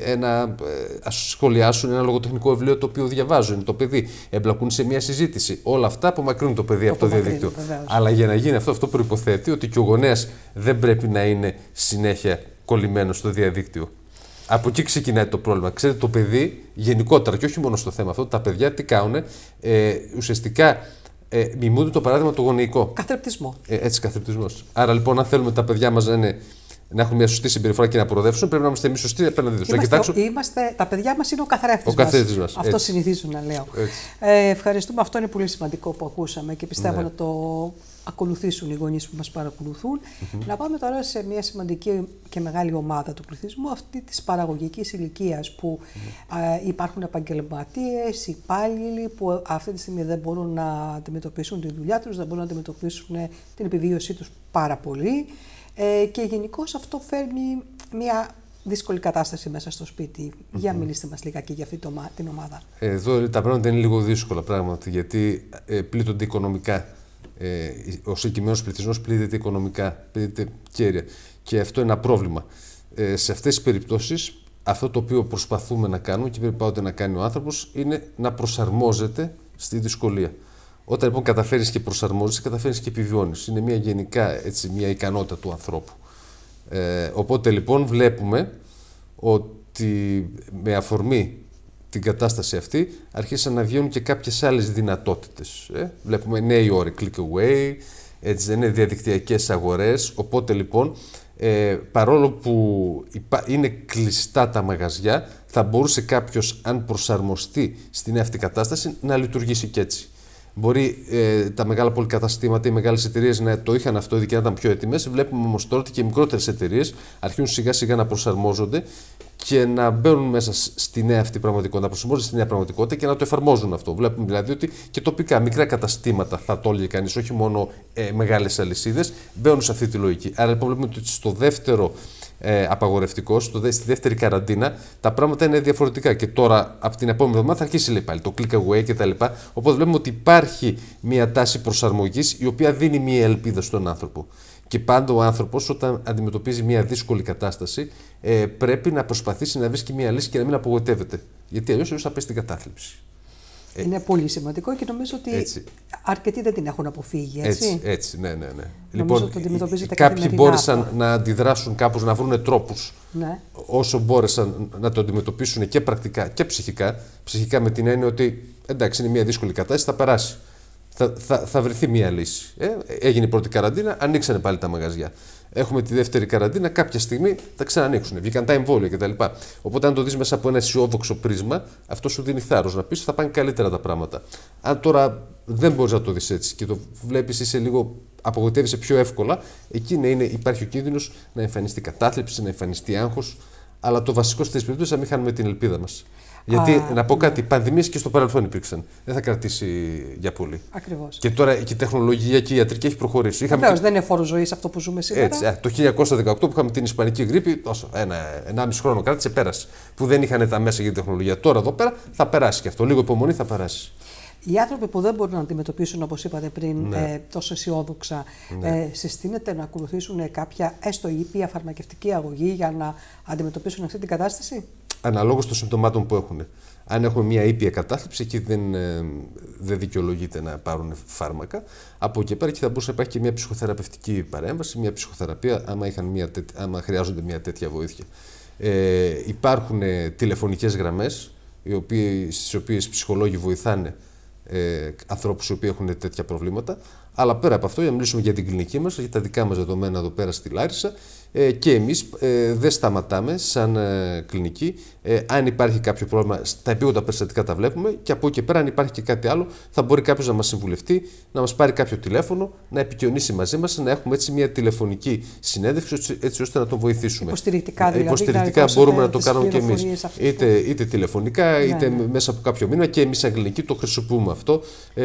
σχολιάσουν ένα λογοτεχνικό βιβλίο το οποίο διαβάζουν, το παιδί, εμπλακούν σε μια συζήτηση. Όλα αυτά απομακρύνουν το παιδί από το διαδίκτυο. Αλλά για να γίνει αυτό προϋποθέτει ότι και ο γονέας δεν πρέπει να είναι συνέχεια κολλημένο στο διαδίκτυο. Από εκεί ξεκινάει το πρόβλημα. Ξέρετε, το παιδί γενικότερα, και όχι μόνο στο θέμα αυτό, τα παιδιά τι κάνουν, ουσιαστικά μιμούνται το παράδειγμα το γονεϊκό. Καθρεπτισμό. Καθρεπτισμός. Άρα λοιπόν, αν θέλουμε τα παιδιά μας να έχουν μια σωστή συμπεριφορά και να προοδεύσουν, πρέπει να είμαστε εμείς σωστοί απέναντι τους. Τα παιδιά μας είναι ο καθρέφτης μας. Αυτό συνηθίζω να λέω. Ευχαριστούμε. Αυτό είναι πολύ σημαντικό που ακούσαμε και πιστεύω να το ακολουθήσουν οι γονείς που μας παρακολουθούν. Να πάμε τώρα σε μια σημαντική και μεγάλη ομάδα του πληθυσμού, αυτή της παραγωγικής ηλικίας, που υπάρχουν επαγγελματίες, υπάλληλοι που αυτή τη στιγμή δεν μπορούν να αντιμετωπίσουν τη δουλειά τους, δεν μπορούν να αντιμετωπίσουν την επιβίωσή τους πάρα πολύ. Και γενικώς αυτό φέρνει μια δύσκολη κατάσταση μέσα στο σπίτι. Για μιλήστε μας λιγάκι για αυτή την ομάδα. Εδώ τα πράγματα είναι λίγο δύσκολα πράγματα, γιατί πλήττονται οικονομικά. Ο συγκεκριμένος πληθυσμός πλήττεται οικονομικά, πλήττεται κέρια. Και αυτό είναι ένα πρόβλημα. Σε αυτές τις περιπτώσεις, αυτό το οποίο προσπαθούμε να κάνουμε και πρέπει πάντοτε να κάνει ο άνθρωπος είναι να προσαρμόζεται στη δυσκολία. Όταν λοιπόν καταφέρεις και προσαρμόζεσαι, καταφέρεις και επιβιώνεις. Είναι μια γενικά μια ικανότητα του ανθρώπου. Οπότε λοιπόν βλέπουμε ότι με αφορμή την κατάσταση αυτή αρχίσαν να βγαίνουν και κάποιες άλλες δυνατότητες. Βλέπουμε νέοι όροι, click away, έτσι δεν είναι, διαδικτυακές αγορές. Οπότε λοιπόν, παρόλο που είναι κλειστά τα μαγαζιά, θα μπορούσε κάποιος, αν προσαρμοστεί στην αυτή κατάσταση, να λειτουργήσει και έτσι. Μπορεί τα μεγάλα πολυκαταστήματα, οι μεγάλες εταιρείες να το είχαν αυτό ήδη και να ήταν πιο έτοιμες. Βλέπουμε όμως τώρα ότι και οι μικρότερες εταιρείες αρχίζουν σιγά σιγά να προσαρμόζονται και να μπαίνουν μέσα στη νέα αυτή πραγματικότητα, να προσαρμόζονται στη νέα πραγματικότητα και να το εφαρμόζουν αυτό. Βλέπουμε δηλαδή ότι και τοπικά μικρά καταστήματα, θα το έλεγε κανείς, όχι μόνο μεγάλες αλυσίδες, μπαίνουν σε αυτή τη λογική. Άρα λοιπόν βλέπουμε ότι στο δεύτερο απαγορευτικό, στη δεύτερη καραντίνα, τα πράγματα είναι διαφορετικά. Και τώρα, από την επόμενη εβδομάδα, θα αρχίσει λέει, πάλι το click away κτλ. Οπότε βλέπουμε ότι υπάρχει μια τάση προσαρμογής, η οποία δίνει μια ελπίδα στον άνθρωπο. Και πάντα ο άνθρωπος, όταν αντιμετωπίζει μια δύσκολη κατάσταση, πρέπει να προσπαθήσει να βρει και μια λύση και να μην απογοητεύεται. Γιατί αλλιώς θα πέσει στην κατάθλιψη. Είναι πολύ σημαντικό και νομίζω ότι αρκετοί δεν την έχουν αποφύγει, έτσι. Ναι. Νομίζω ότι αντιμετωπίζεται κάποιοι μπόρεσαν να αντιδράσουν κάπως, να βρουν τρόπους όσο μπόρεσαν να το αντιμετωπίσουν και πρακτικά και ψυχικά. Ψυχικά με την έννοια ότι εντάξει, είναι μια δύσκολη κατάσταση, θα περάσει. Θα βρεθεί μια λύση. Έγινε η πρώτη καραντίνα, ανοίξανε πάλι τα μαγαζιά. Έχουμε τη δεύτερη καραντίνα, κάποια στιγμή θα ξανανοίξουν. Βγήκαν τα εμβόλια κτλ. Οπότε, αν το δεις μέσα από ένα αισιόδοξο πρίσμα, αυτό σου δίνει θάρρος να πεις ότι θα πάνε καλύτερα τα πράγματα. Αν τώρα δεν μπορείς να το δεις έτσι και το βλέπεις, είσαι λίγο απογοητεύεσαι πιο εύκολα, εκεί υπάρχει ο κίνδυνος να εμφανιστεί κατάθλιψη, να εμφανιστεί άγχος. Αλλά το βασικό στις περιπτώσεις είναι να μην χάνουμε την ελπίδα μας. Γιατί να πω κάτι, πανδημίες και στο παρελθόν υπήρξαν. Δεν θα κρατήσει για πολύ. Ακριβώς. Και τώρα και η τεχνολογία και η ιατρική έχει προχωρήσει. Βεβαίως, δεν είναι φόρο ζωής αυτό που ζούμε σήμερα. Έτσι, το 1918 που είχαμε την Ισπανική γρίπη, 1,5 χρόνο κράτησε, πέρασε. Που δεν είχαν τα μέσα για την τεχνολογία. Τώρα εδώ πέρα θα περάσει και αυτό. Λίγο υπομονή θα περάσει. Οι άνθρωποι που δεν μπορούν να αντιμετωπίσουν, όπως είπατε πριν, τόσο αισιόδοξα, συστήνεται να ακολουθήσουν κάποια έστω ήπια φαρμακευτική αγωγή για να αντιμετωπίσουν αυτή την κατάσταση. Αναλόγως των συμπτωμάτων που έχουν. Αν έχουν μια ήπια κατάθλιψη, εκεί δεν δικαιολογείται να πάρουν φάρμακα. Από εκεί πέρα και θα μπορούσε να υπάρχει και μια ψυχοθεραπευτική παρέμβαση, μια ψυχοθεραπεία, άμα χρειάζονται μια τέτοια βοήθεια. Υπάρχουν τηλεφωνικές γραμμές, στις οποίες ψυχολόγοι βοηθάνε ανθρώπους οι οποίοι έχουν τέτοια προβλήματα. Αλλά πέρα από αυτό, για να μιλήσουμε για την κλινική μας, για τα δικά μας δεδομένα εδώ πέρα στη Λάρισα, και εμείς δεν σταματάμε σαν κλινική. Αν υπάρχει κάποιο πρόβλημα, στα επίγοντα περιστατικά τα βλέπουμε και από εκεί και πέρα, αν υπάρχει και κάτι άλλο, θα μπορεί κάποιος να μας συμβουλευτεί, να μας πάρει κάποιο τηλέφωνο, να επικοινωνήσει μαζί μας, να έχουμε έτσι μια τηλεφωνική συνέντευξη, έτσι ώστε να τον βοηθήσουμε. Υποστηρικτικά δηλαδή. Υποστηρικτικά μπορούμε να το κάνουμε και εμείς. Είτε τηλεφωνικά, είτε μέσα από κάποιο μήνυμα, και εμείς σαν κλινική το χρησιμοποιούμε αυτό.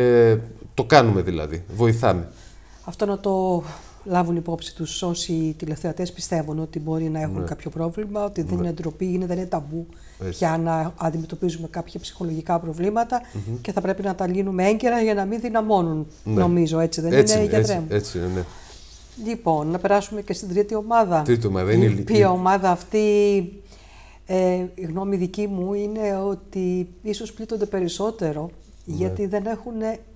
Το κάνουμε δηλαδή. Βοηθάμε. Αυτό να το λάβουν υπόψη τους όσοι τηλεθεατές πιστεύουν ότι μπορεί να έχουν κάποιο πρόβλημα, ότι δεν είναι ντροπή, δεν είναι ταμπού πια να αντιμετωπίζουμε κάποια ψυχολογικά προβλήματα και θα πρέπει να τα λύνουμε έγκαιρα για να μην δυναμώνουν, νομίζω, έτσι δεν είναι, γιατρέ μου? Έτσι είναι, ναι. Λοιπόν, να περάσουμε και στην τρίτη ομάδα. Η οποία ομάδα αυτή, η γνώμη δική μου είναι ότι ίσως πλήττονται περισσότερο, γιατί δεν έχουν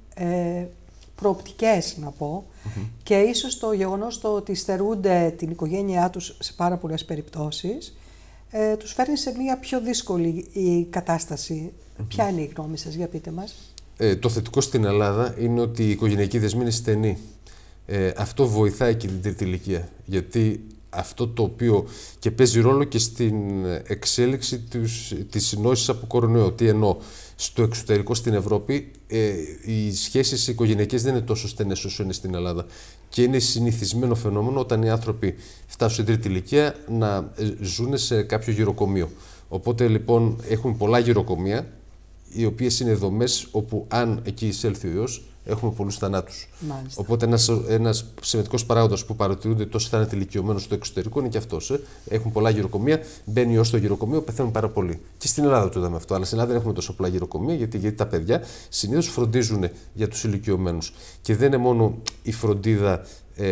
προοπτικές, να πω, και ίσως το γεγονός το ότι στερούνται την οικογένειά τους σε πάρα πολλές περιπτώσεις τους φέρνει σε μια πιο δύσκολη κατάσταση. Ποια είναι η γνώμη σας, για πείτε μας? Το θετικό στην Ελλάδα είναι ότι η οικογενειακή δεσμή είναι στενή. Αυτό βοηθάει και την τρίτη ηλικία, γιατί αυτό το οποίο και παίζει ρόλο και στην εξέλιξη της συνόησης από κορονοϊό. Τι εννοώ? Στο εξωτερικό, στην Ευρώπη, οι σχέσεις οικογενειακές δεν είναι τόσο στενές όσο είναι στην Ελλάδα. Και είναι συνηθισμένο φαινόμενο όταν οι άνθρωποι φτάσουν στην τρίτη ηλικία να ζουν σε κάποιο γυροκομείο. Οπότε λοιπόν έχουν πολλά γυροκομεία, οι οποίες είναι δομές όπου αν εκεί εισέλθει ο ιός, έχουμε πολλούς θανάτους. Μάλιστα. Οπότε ένας σημαντικός παράγοντας που παρατηρούνται τόσο θάνατοι ηλικιωμένους στο εξωτερικό είναι και αυτός. Έχουν πολλά γυροκομεία, μπαίνει ιός στο γυροκομείο, πεθαίνουν πάρα πολύ. Και στην Ελλάδα το είδαμε αυτό. Αλλά στην Ελλάδα δεν έχουμε τόσο πολλά γυροκομεία, γιατί τα παιδιά συνήθως φροντίζουν για τους ηλικιωμένους. Και δεν είναι μόνο η φροντίδα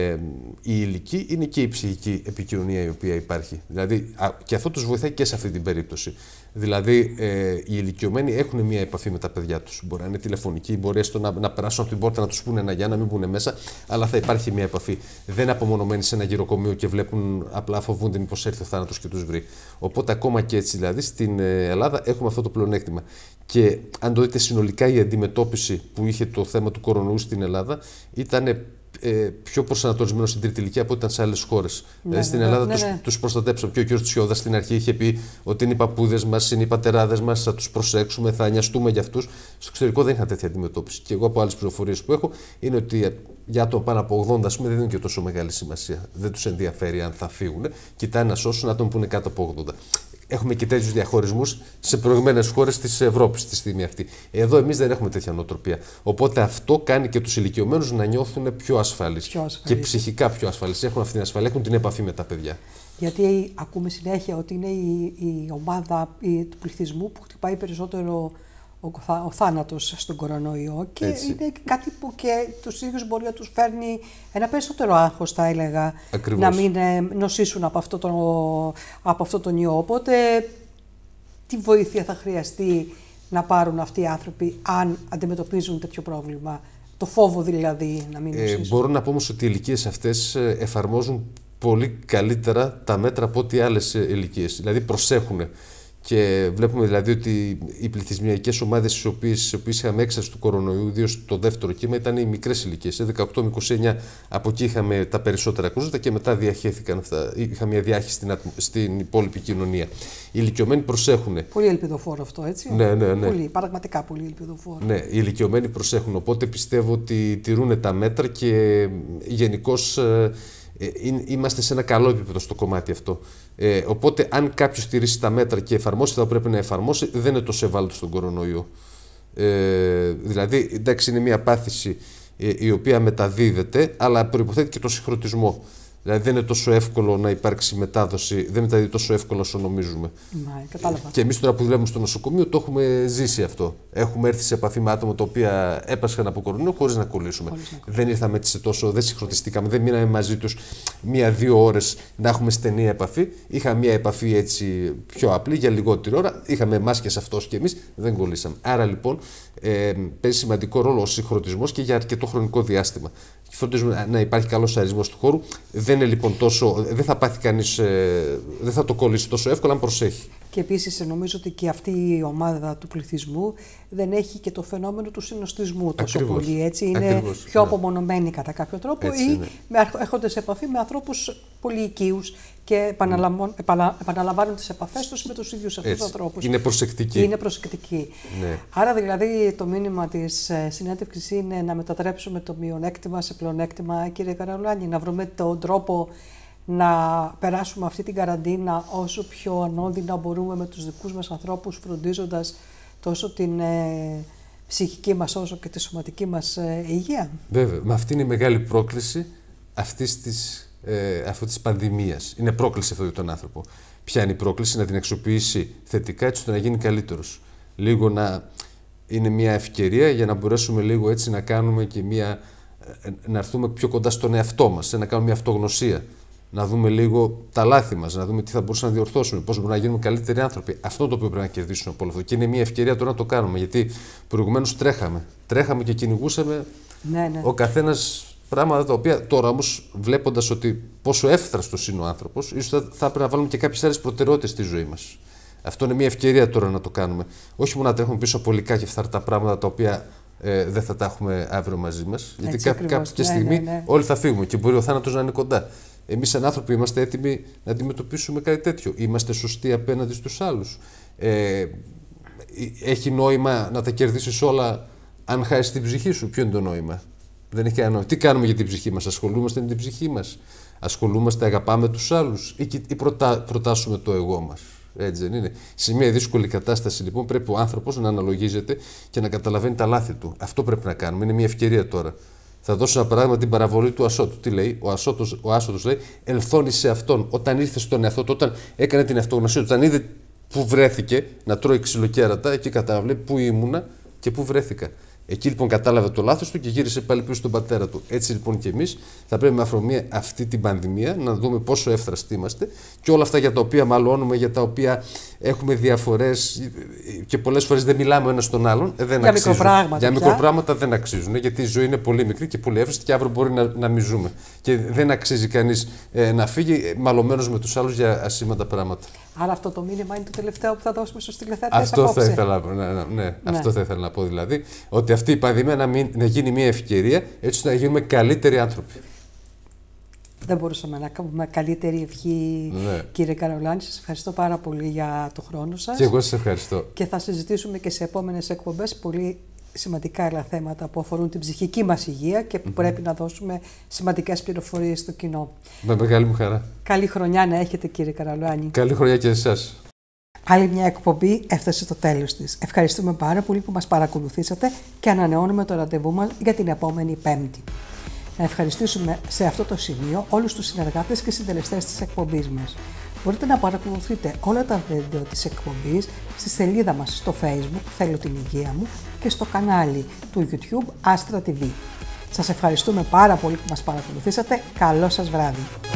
η ηλική, είναι και η ψυχική επικοινωνία η οποία υπάρχει. Δηλαδή, και αυτό τους βοηθάει και σε αυτή την περίπτωση. Δηλαδή, οι ηλικιωμένοι έχουν μια επαφή με τα παιδιά τους. Μπορεί να είναι τηλεφωνική, μπορεί έστω να περάσουν από την πόρτα να τους πούνε ένα γεια, να μην μπουν μέσα, αλλά θα υπάρχει μια επαφή. Δεν είναι απομονωμένοι σε ένα γυροκομείο και βλέπουν, απλά φοβούνται μήπως έρθει ο θάνατος και τους βρει. Οπότε, ακόμα και έτσι, δηλαδή, στην Ελλάδα έχουμε αυτό το πλεονέκτημα. Και αν το δείτε συνολικά, η αντιμετώπιση που είχε το θέμα του κορονοϊού στην Ελλάδα ήταν πιο προσανατολισμένο στην τρίτη ηλικία από ό,τι ήταν σε άλλες χώρες. Δηλαδή στην Ελλάδα τους προστατέψαμε. Και ο κ. Τσιόδας στην αρχή είχε πει ότι είναι οι παππούδες μας, είναι οι πατεράδες μας, θα τους προσέξουμε, θα νοιαστούμε για αυτούς. Στο εξωτερικό δεν είχαν τέτοια αντιμετώπιση. Και εγώ από άλλες πληροφορίες που έχω είναι ότι για άτομα πάνω από 80, ας πούμε, δεν είναι και τόσο μεγάλη σημασία. Δεν τους ενδιαφέρει αν θα φύγουν. Κοιτάνε να σώσουν άτομα που είναι κάτω από 80. Έχουμε και τέτοιους διαχωρισμούς σε προηγμένες χώρες της Ευρώπης τη στιγμή αυτή. Εδώ εμείς δεν έχουμε τέτοια νοοτροπία. Οπότε αυτό κάνει και τους ηλικιωμένους να νιώθουν πιο ασφαλείς. Και ψυχικά πιο ασφαλείς. Έχουν αυτή την ασφαλεία, έχουν την επαφή με τα παιδιά. Γιατί ακούμε συνέχεια ότι είναι η ομάδα του πληθυσμού που χτυπάει περισσότερο ο θάνατος στον κορονοϊό, και είναι κάτι που και τους ίδιους μπορεί να τους φέρνει ένα περισσότερο άγχος, θα έλεγα. Ακριβώς. Να μην νοσήσουν από αυτό τον ιό. Οπότε, τι βοήθεια θα χρειαστεί να πάρουν αυτοί οι άνθρωποι αν αντιμετωπίζουν τέτοιο πρόβλημα? Το φόβο δηλαδή να μην νοσήσουν. Μπορώ να πω όμως ότι οι ηλικίες αυτές εφαρμόζουν πολύ καλύτερα τα μέτρα από ό,τι άλλες ηλικίες. Δηλαδή προσέχουν. Και βλέπουμε δηλαδή ότι οι πληθυσμιακές ομάδες στις οποίες είχαμε έξαρση του κορονοϊού, ιδίως το δεύτερο κύμα, ήταν οι μικρές ηλικίες. 18 με 29, από εκεί είχαμε τα περισσότερα κρούσματα και μετά διαχέθηκαν αυτά. Είχαμε μια διάχυση στην υπόλοιπη κοινωνία. Οι ηλικιωμένοι προσέχουν. Πολύ ελπιδοφόρο αυτό, έτσι. Ναι. Πολύ, πραγματικά πολύ ελπιδοφόρο. Ναι, οι ηλικιωμένοι προσέχουν. Οπότε πιστεύω ότι τηρούν τα μέτρα και γενικώς είμαστε σε ένα καλό επίπεδο στο κομμάτι αυτό. Οπότε, αν κάποιος στηρίσει τα μέτρα και εφαρμόσει αυτά που πρέπει να εφαρμόσει, δεν είναι τόσο ευάλωτο στον κορονοϊό. Δηλαδή, εντάξει, είναι μια πάθηση η οποία μεταδίδεται, αλλά προϋποθέτει και το συγχρονισμό. Δηλαδή, δεν είναι τόσο εύκολο να υπάρξει μετάδοση, δεν μεταδίδει τόσο εύκολο όσο νομίζουμε. Κατάλαβα. Και εμείς τώρα που δουλεύουμε στο νοσοκομείο το έχουμε ζήσει αυτό. Έχουμε έρθει σε επαφή με άτομα τα οποία έπασχαν από κορονοϊό χωρίς να κολλήσουμε. Δεν ήρθαμε έτσι τόσο, δεν συγχρονιστήκαμε, δεν μείναμε μαζί τους 1-2 ώρες να έχουμε στενή επαφή. Είχαμε μια επαφή έτσι πιο απλή για λιγότερη ώρα. Είχαμε μάσκες αυτός και εμείς, δεν κολλήσαμε. Άρα λοιπόν παίζει σημαντικό ρόλο ο συγχρονισμός και για αρκετό χρονικό διάστημα. Φροντίζουμε να υπάρχει καλός αερισμός του χώρου. Δεν είναι λοιπόν τόσο. Δεν θα πάθει κανείς, δεν θα το κολλήσει τόσο εύκολα αν προσέχει. Και επίσης νομίζω ότι και αυτή η ομάδα του πληθυσμού δεν έχει και το φαινόμενο του συνοστισμού τόσο πολύ. Έτσι. Είναι πιο απομονωμένοι κατά κάποιο τρόπο ή έρχονται σε επαφή με ανθρώπους πολύ οικείους και επαναλαμβάνουν τις επαφές τους με τους ίδιους αυτούς τους ανθρώπους. Είναι προσεκτικοί. Ναι. Άρα δηλαδή το μήνυμα της συνέντευξης είναι να μετατρέψουμε το μειονέκτημα σε πλεονέκτημα, κύριε Καραουλάνη, να βρούμε τον τρόπο να περάσουμε αυτή την καραντίνα όσο πιο ανώδυνα μπορούμε με τους δικούς μας ανθρώπους, φροντίζοντας τόσο την ψυχική μας όσο και τη σωματική μας υγεία. Βέβαια, με αυτή είναι η μεγάλη πρόκληση αυτής της πανδημίας. Είναι πρόκληση αυτό για τον άνθρωπο. Ποια είναι η πρόκληση? Να την αξιοποιήσει θετικά έτσι ώστε να γίνει καλύτερος. Λίγο να είναι μια ευκαιρία για να μπορέσουμε λίγο έτσι να κάνουμε και να έρθουμε πιο κοντά στον εαυτό μας, να κάνουμε μια αυτογνωσία. Να δούμε λίγο τα λάθη μας, να δούμε τι θα μπορούσαμε να διορθώσουμε, πώς μπορούμε να γίνουμε καλύτεροι άνθρωποι. Αυτό είναι το οποίο πρέπει να κερδίσουμε από όλο αυτό. Και είναι μια ευκαιρία τώρα να το κάνουμε. Γιατί προηγουμένως τρέχαμε και κυνηγούσαμε ο καθένας πράγματα τα οποία τώρα όμως, βλέποντας ότι πόσο εύθραστος είναι ο άνθρωπος, ίσως θα έπρεπε να βάλουμε και κάποιες άλλες προτεραιότητες στη ζωή μας. Αυτό είναι μια ευκαιρία τώρα να το κάνουμε. Όχι μόνο να τρέχουμε πίσω από υλικά και φθαρτά πράγματα τα οποία δεν θα τα έχουμε αύριο μαζί μας. Γιατί κάποια στιγμή όλοι θα φύγουμε και μπορεί ο θάνατος να είναι κοντά. Εμείς σαν άνθρωποι είμαστε έτοιμοι να αντιμετωπίσουμε κάτι τέτοιο. Είμαστε σωστοί απέναντι στους άλλους. Έχει νόημα να τα κερδίσεις όλα αν χάσεις την ψυχή σου? Ποιο είναι το νόημα? Δεν έχει κανένα νόημα. Τι κάνουμε για την ψυχή μας? Ασχολούμαστε με την ψυχή μας? Ασχολούμαστε, αγαπάμε τους άλλους? Ή προτάσουμε το εγώ μας? Έτσι δεν είναι? Σε μια δύσκολη κατάσταση λοιπόν πρέπει ο άνθρωπος να αναλογίζεται και να καταλαβαίνει τα λάθη του. Αυτό πρέπει να κάνουμε. Είναι μια ευκαιρία τώρα. Θα δώσω ένα παράδειγμα, την παραβολή του Ασώτου. Τι λέει? Ο Άσωτος λέει: ελθώνει σε αυτόν. Όταν ήρθε στον εαυτό του, όταν έκανε την αυτογνωσία του, όταν είδε που βρέθηκε να τρώει ξυλοκέρατα, εκεί κατάλαβε πού ήμουνα και πού βρέθηκα. Εκεί λοιπόν κατάλαβε το λάθος του και γύρισε πάλι πίσω στον πατέρα του. Έτσι λοιπόν και εμείς θα πρέπει με αφορμή αυτή την πανδημία να δούμε πόσο εύθραστοι είμαστε και όλα αυτά για τα οποία μαλώνουμε, για τα οποία έχουμε διαφορές και πολλές φορές δεν μιλάμε ο ένας στον άλλον. Δεν για μικροπράγματα. Για μικροπράγματα δεν αξίζουν, γιατί η ζωή είναι πολύ μικρή και πολύ εύθραστη και αύριο μπορεί να μη ζούμε. Και δεν αξίζει κανείς να φύγει μαλωμένος με τους άλλους για ασήμαντα πράγματα. Άρα αυτό το μήνυμα είναι το τελευταίο που θα δώσουμε στους τηλεθεατές αυτό απόψε. Αυτό θα ήθελα να πω δηλαδή. Ότι αυτή η πανδημία να γίνει μια ευκαιρία έτσι ώστε να γίνουμε καλύτεροι άνθρωποι. Δεν μπορούσαμε να κάνουμε καλύτερη ευχή, κύριε Καραουλάνη. Σας ευχαριστώ πάρα πολύ για το χρόνο σας. Και εγώ σας ευχαριστώ. Και θα συζητήσουμε και σε επόμενες εκπομπές πολύ σημαντικά άλλα θέματα που αφορούν την ψυχική μας υγεία και που πρέπει να δώσουμε σημαντικές πληροφορίες στο κοινό. Με μεγάλη μου χαρά. Καλή χρονιά να έχετε, κύριε Καραουλάνη. Καλή χρονιά και εσάς. Άλλη μια εκπομπή έφτασε στο τέλος της. Ευχαριστούμε πάρα πολύ που μας παρακολουθήσατε και ανανεώνουμε το ραντεβού μας για την επόμενη Πέμπτη. Να ευχαριστήσουμε σε αυτό το σημείο όλους τους συνεργάτες και συντελεστές της εκπομπής μας. Μπορείτε να παρακολουθείτε όλα τα βίντεο της εκπομπής στη σελίδα μας στο Facebook «Θέλω την υγεία μου» και στο κανάλι του YouTube Astra TV. Σας ευχαριστούμε πάρα πολύ που μας παρακολουθήσατε. Καλό σας βράδυ.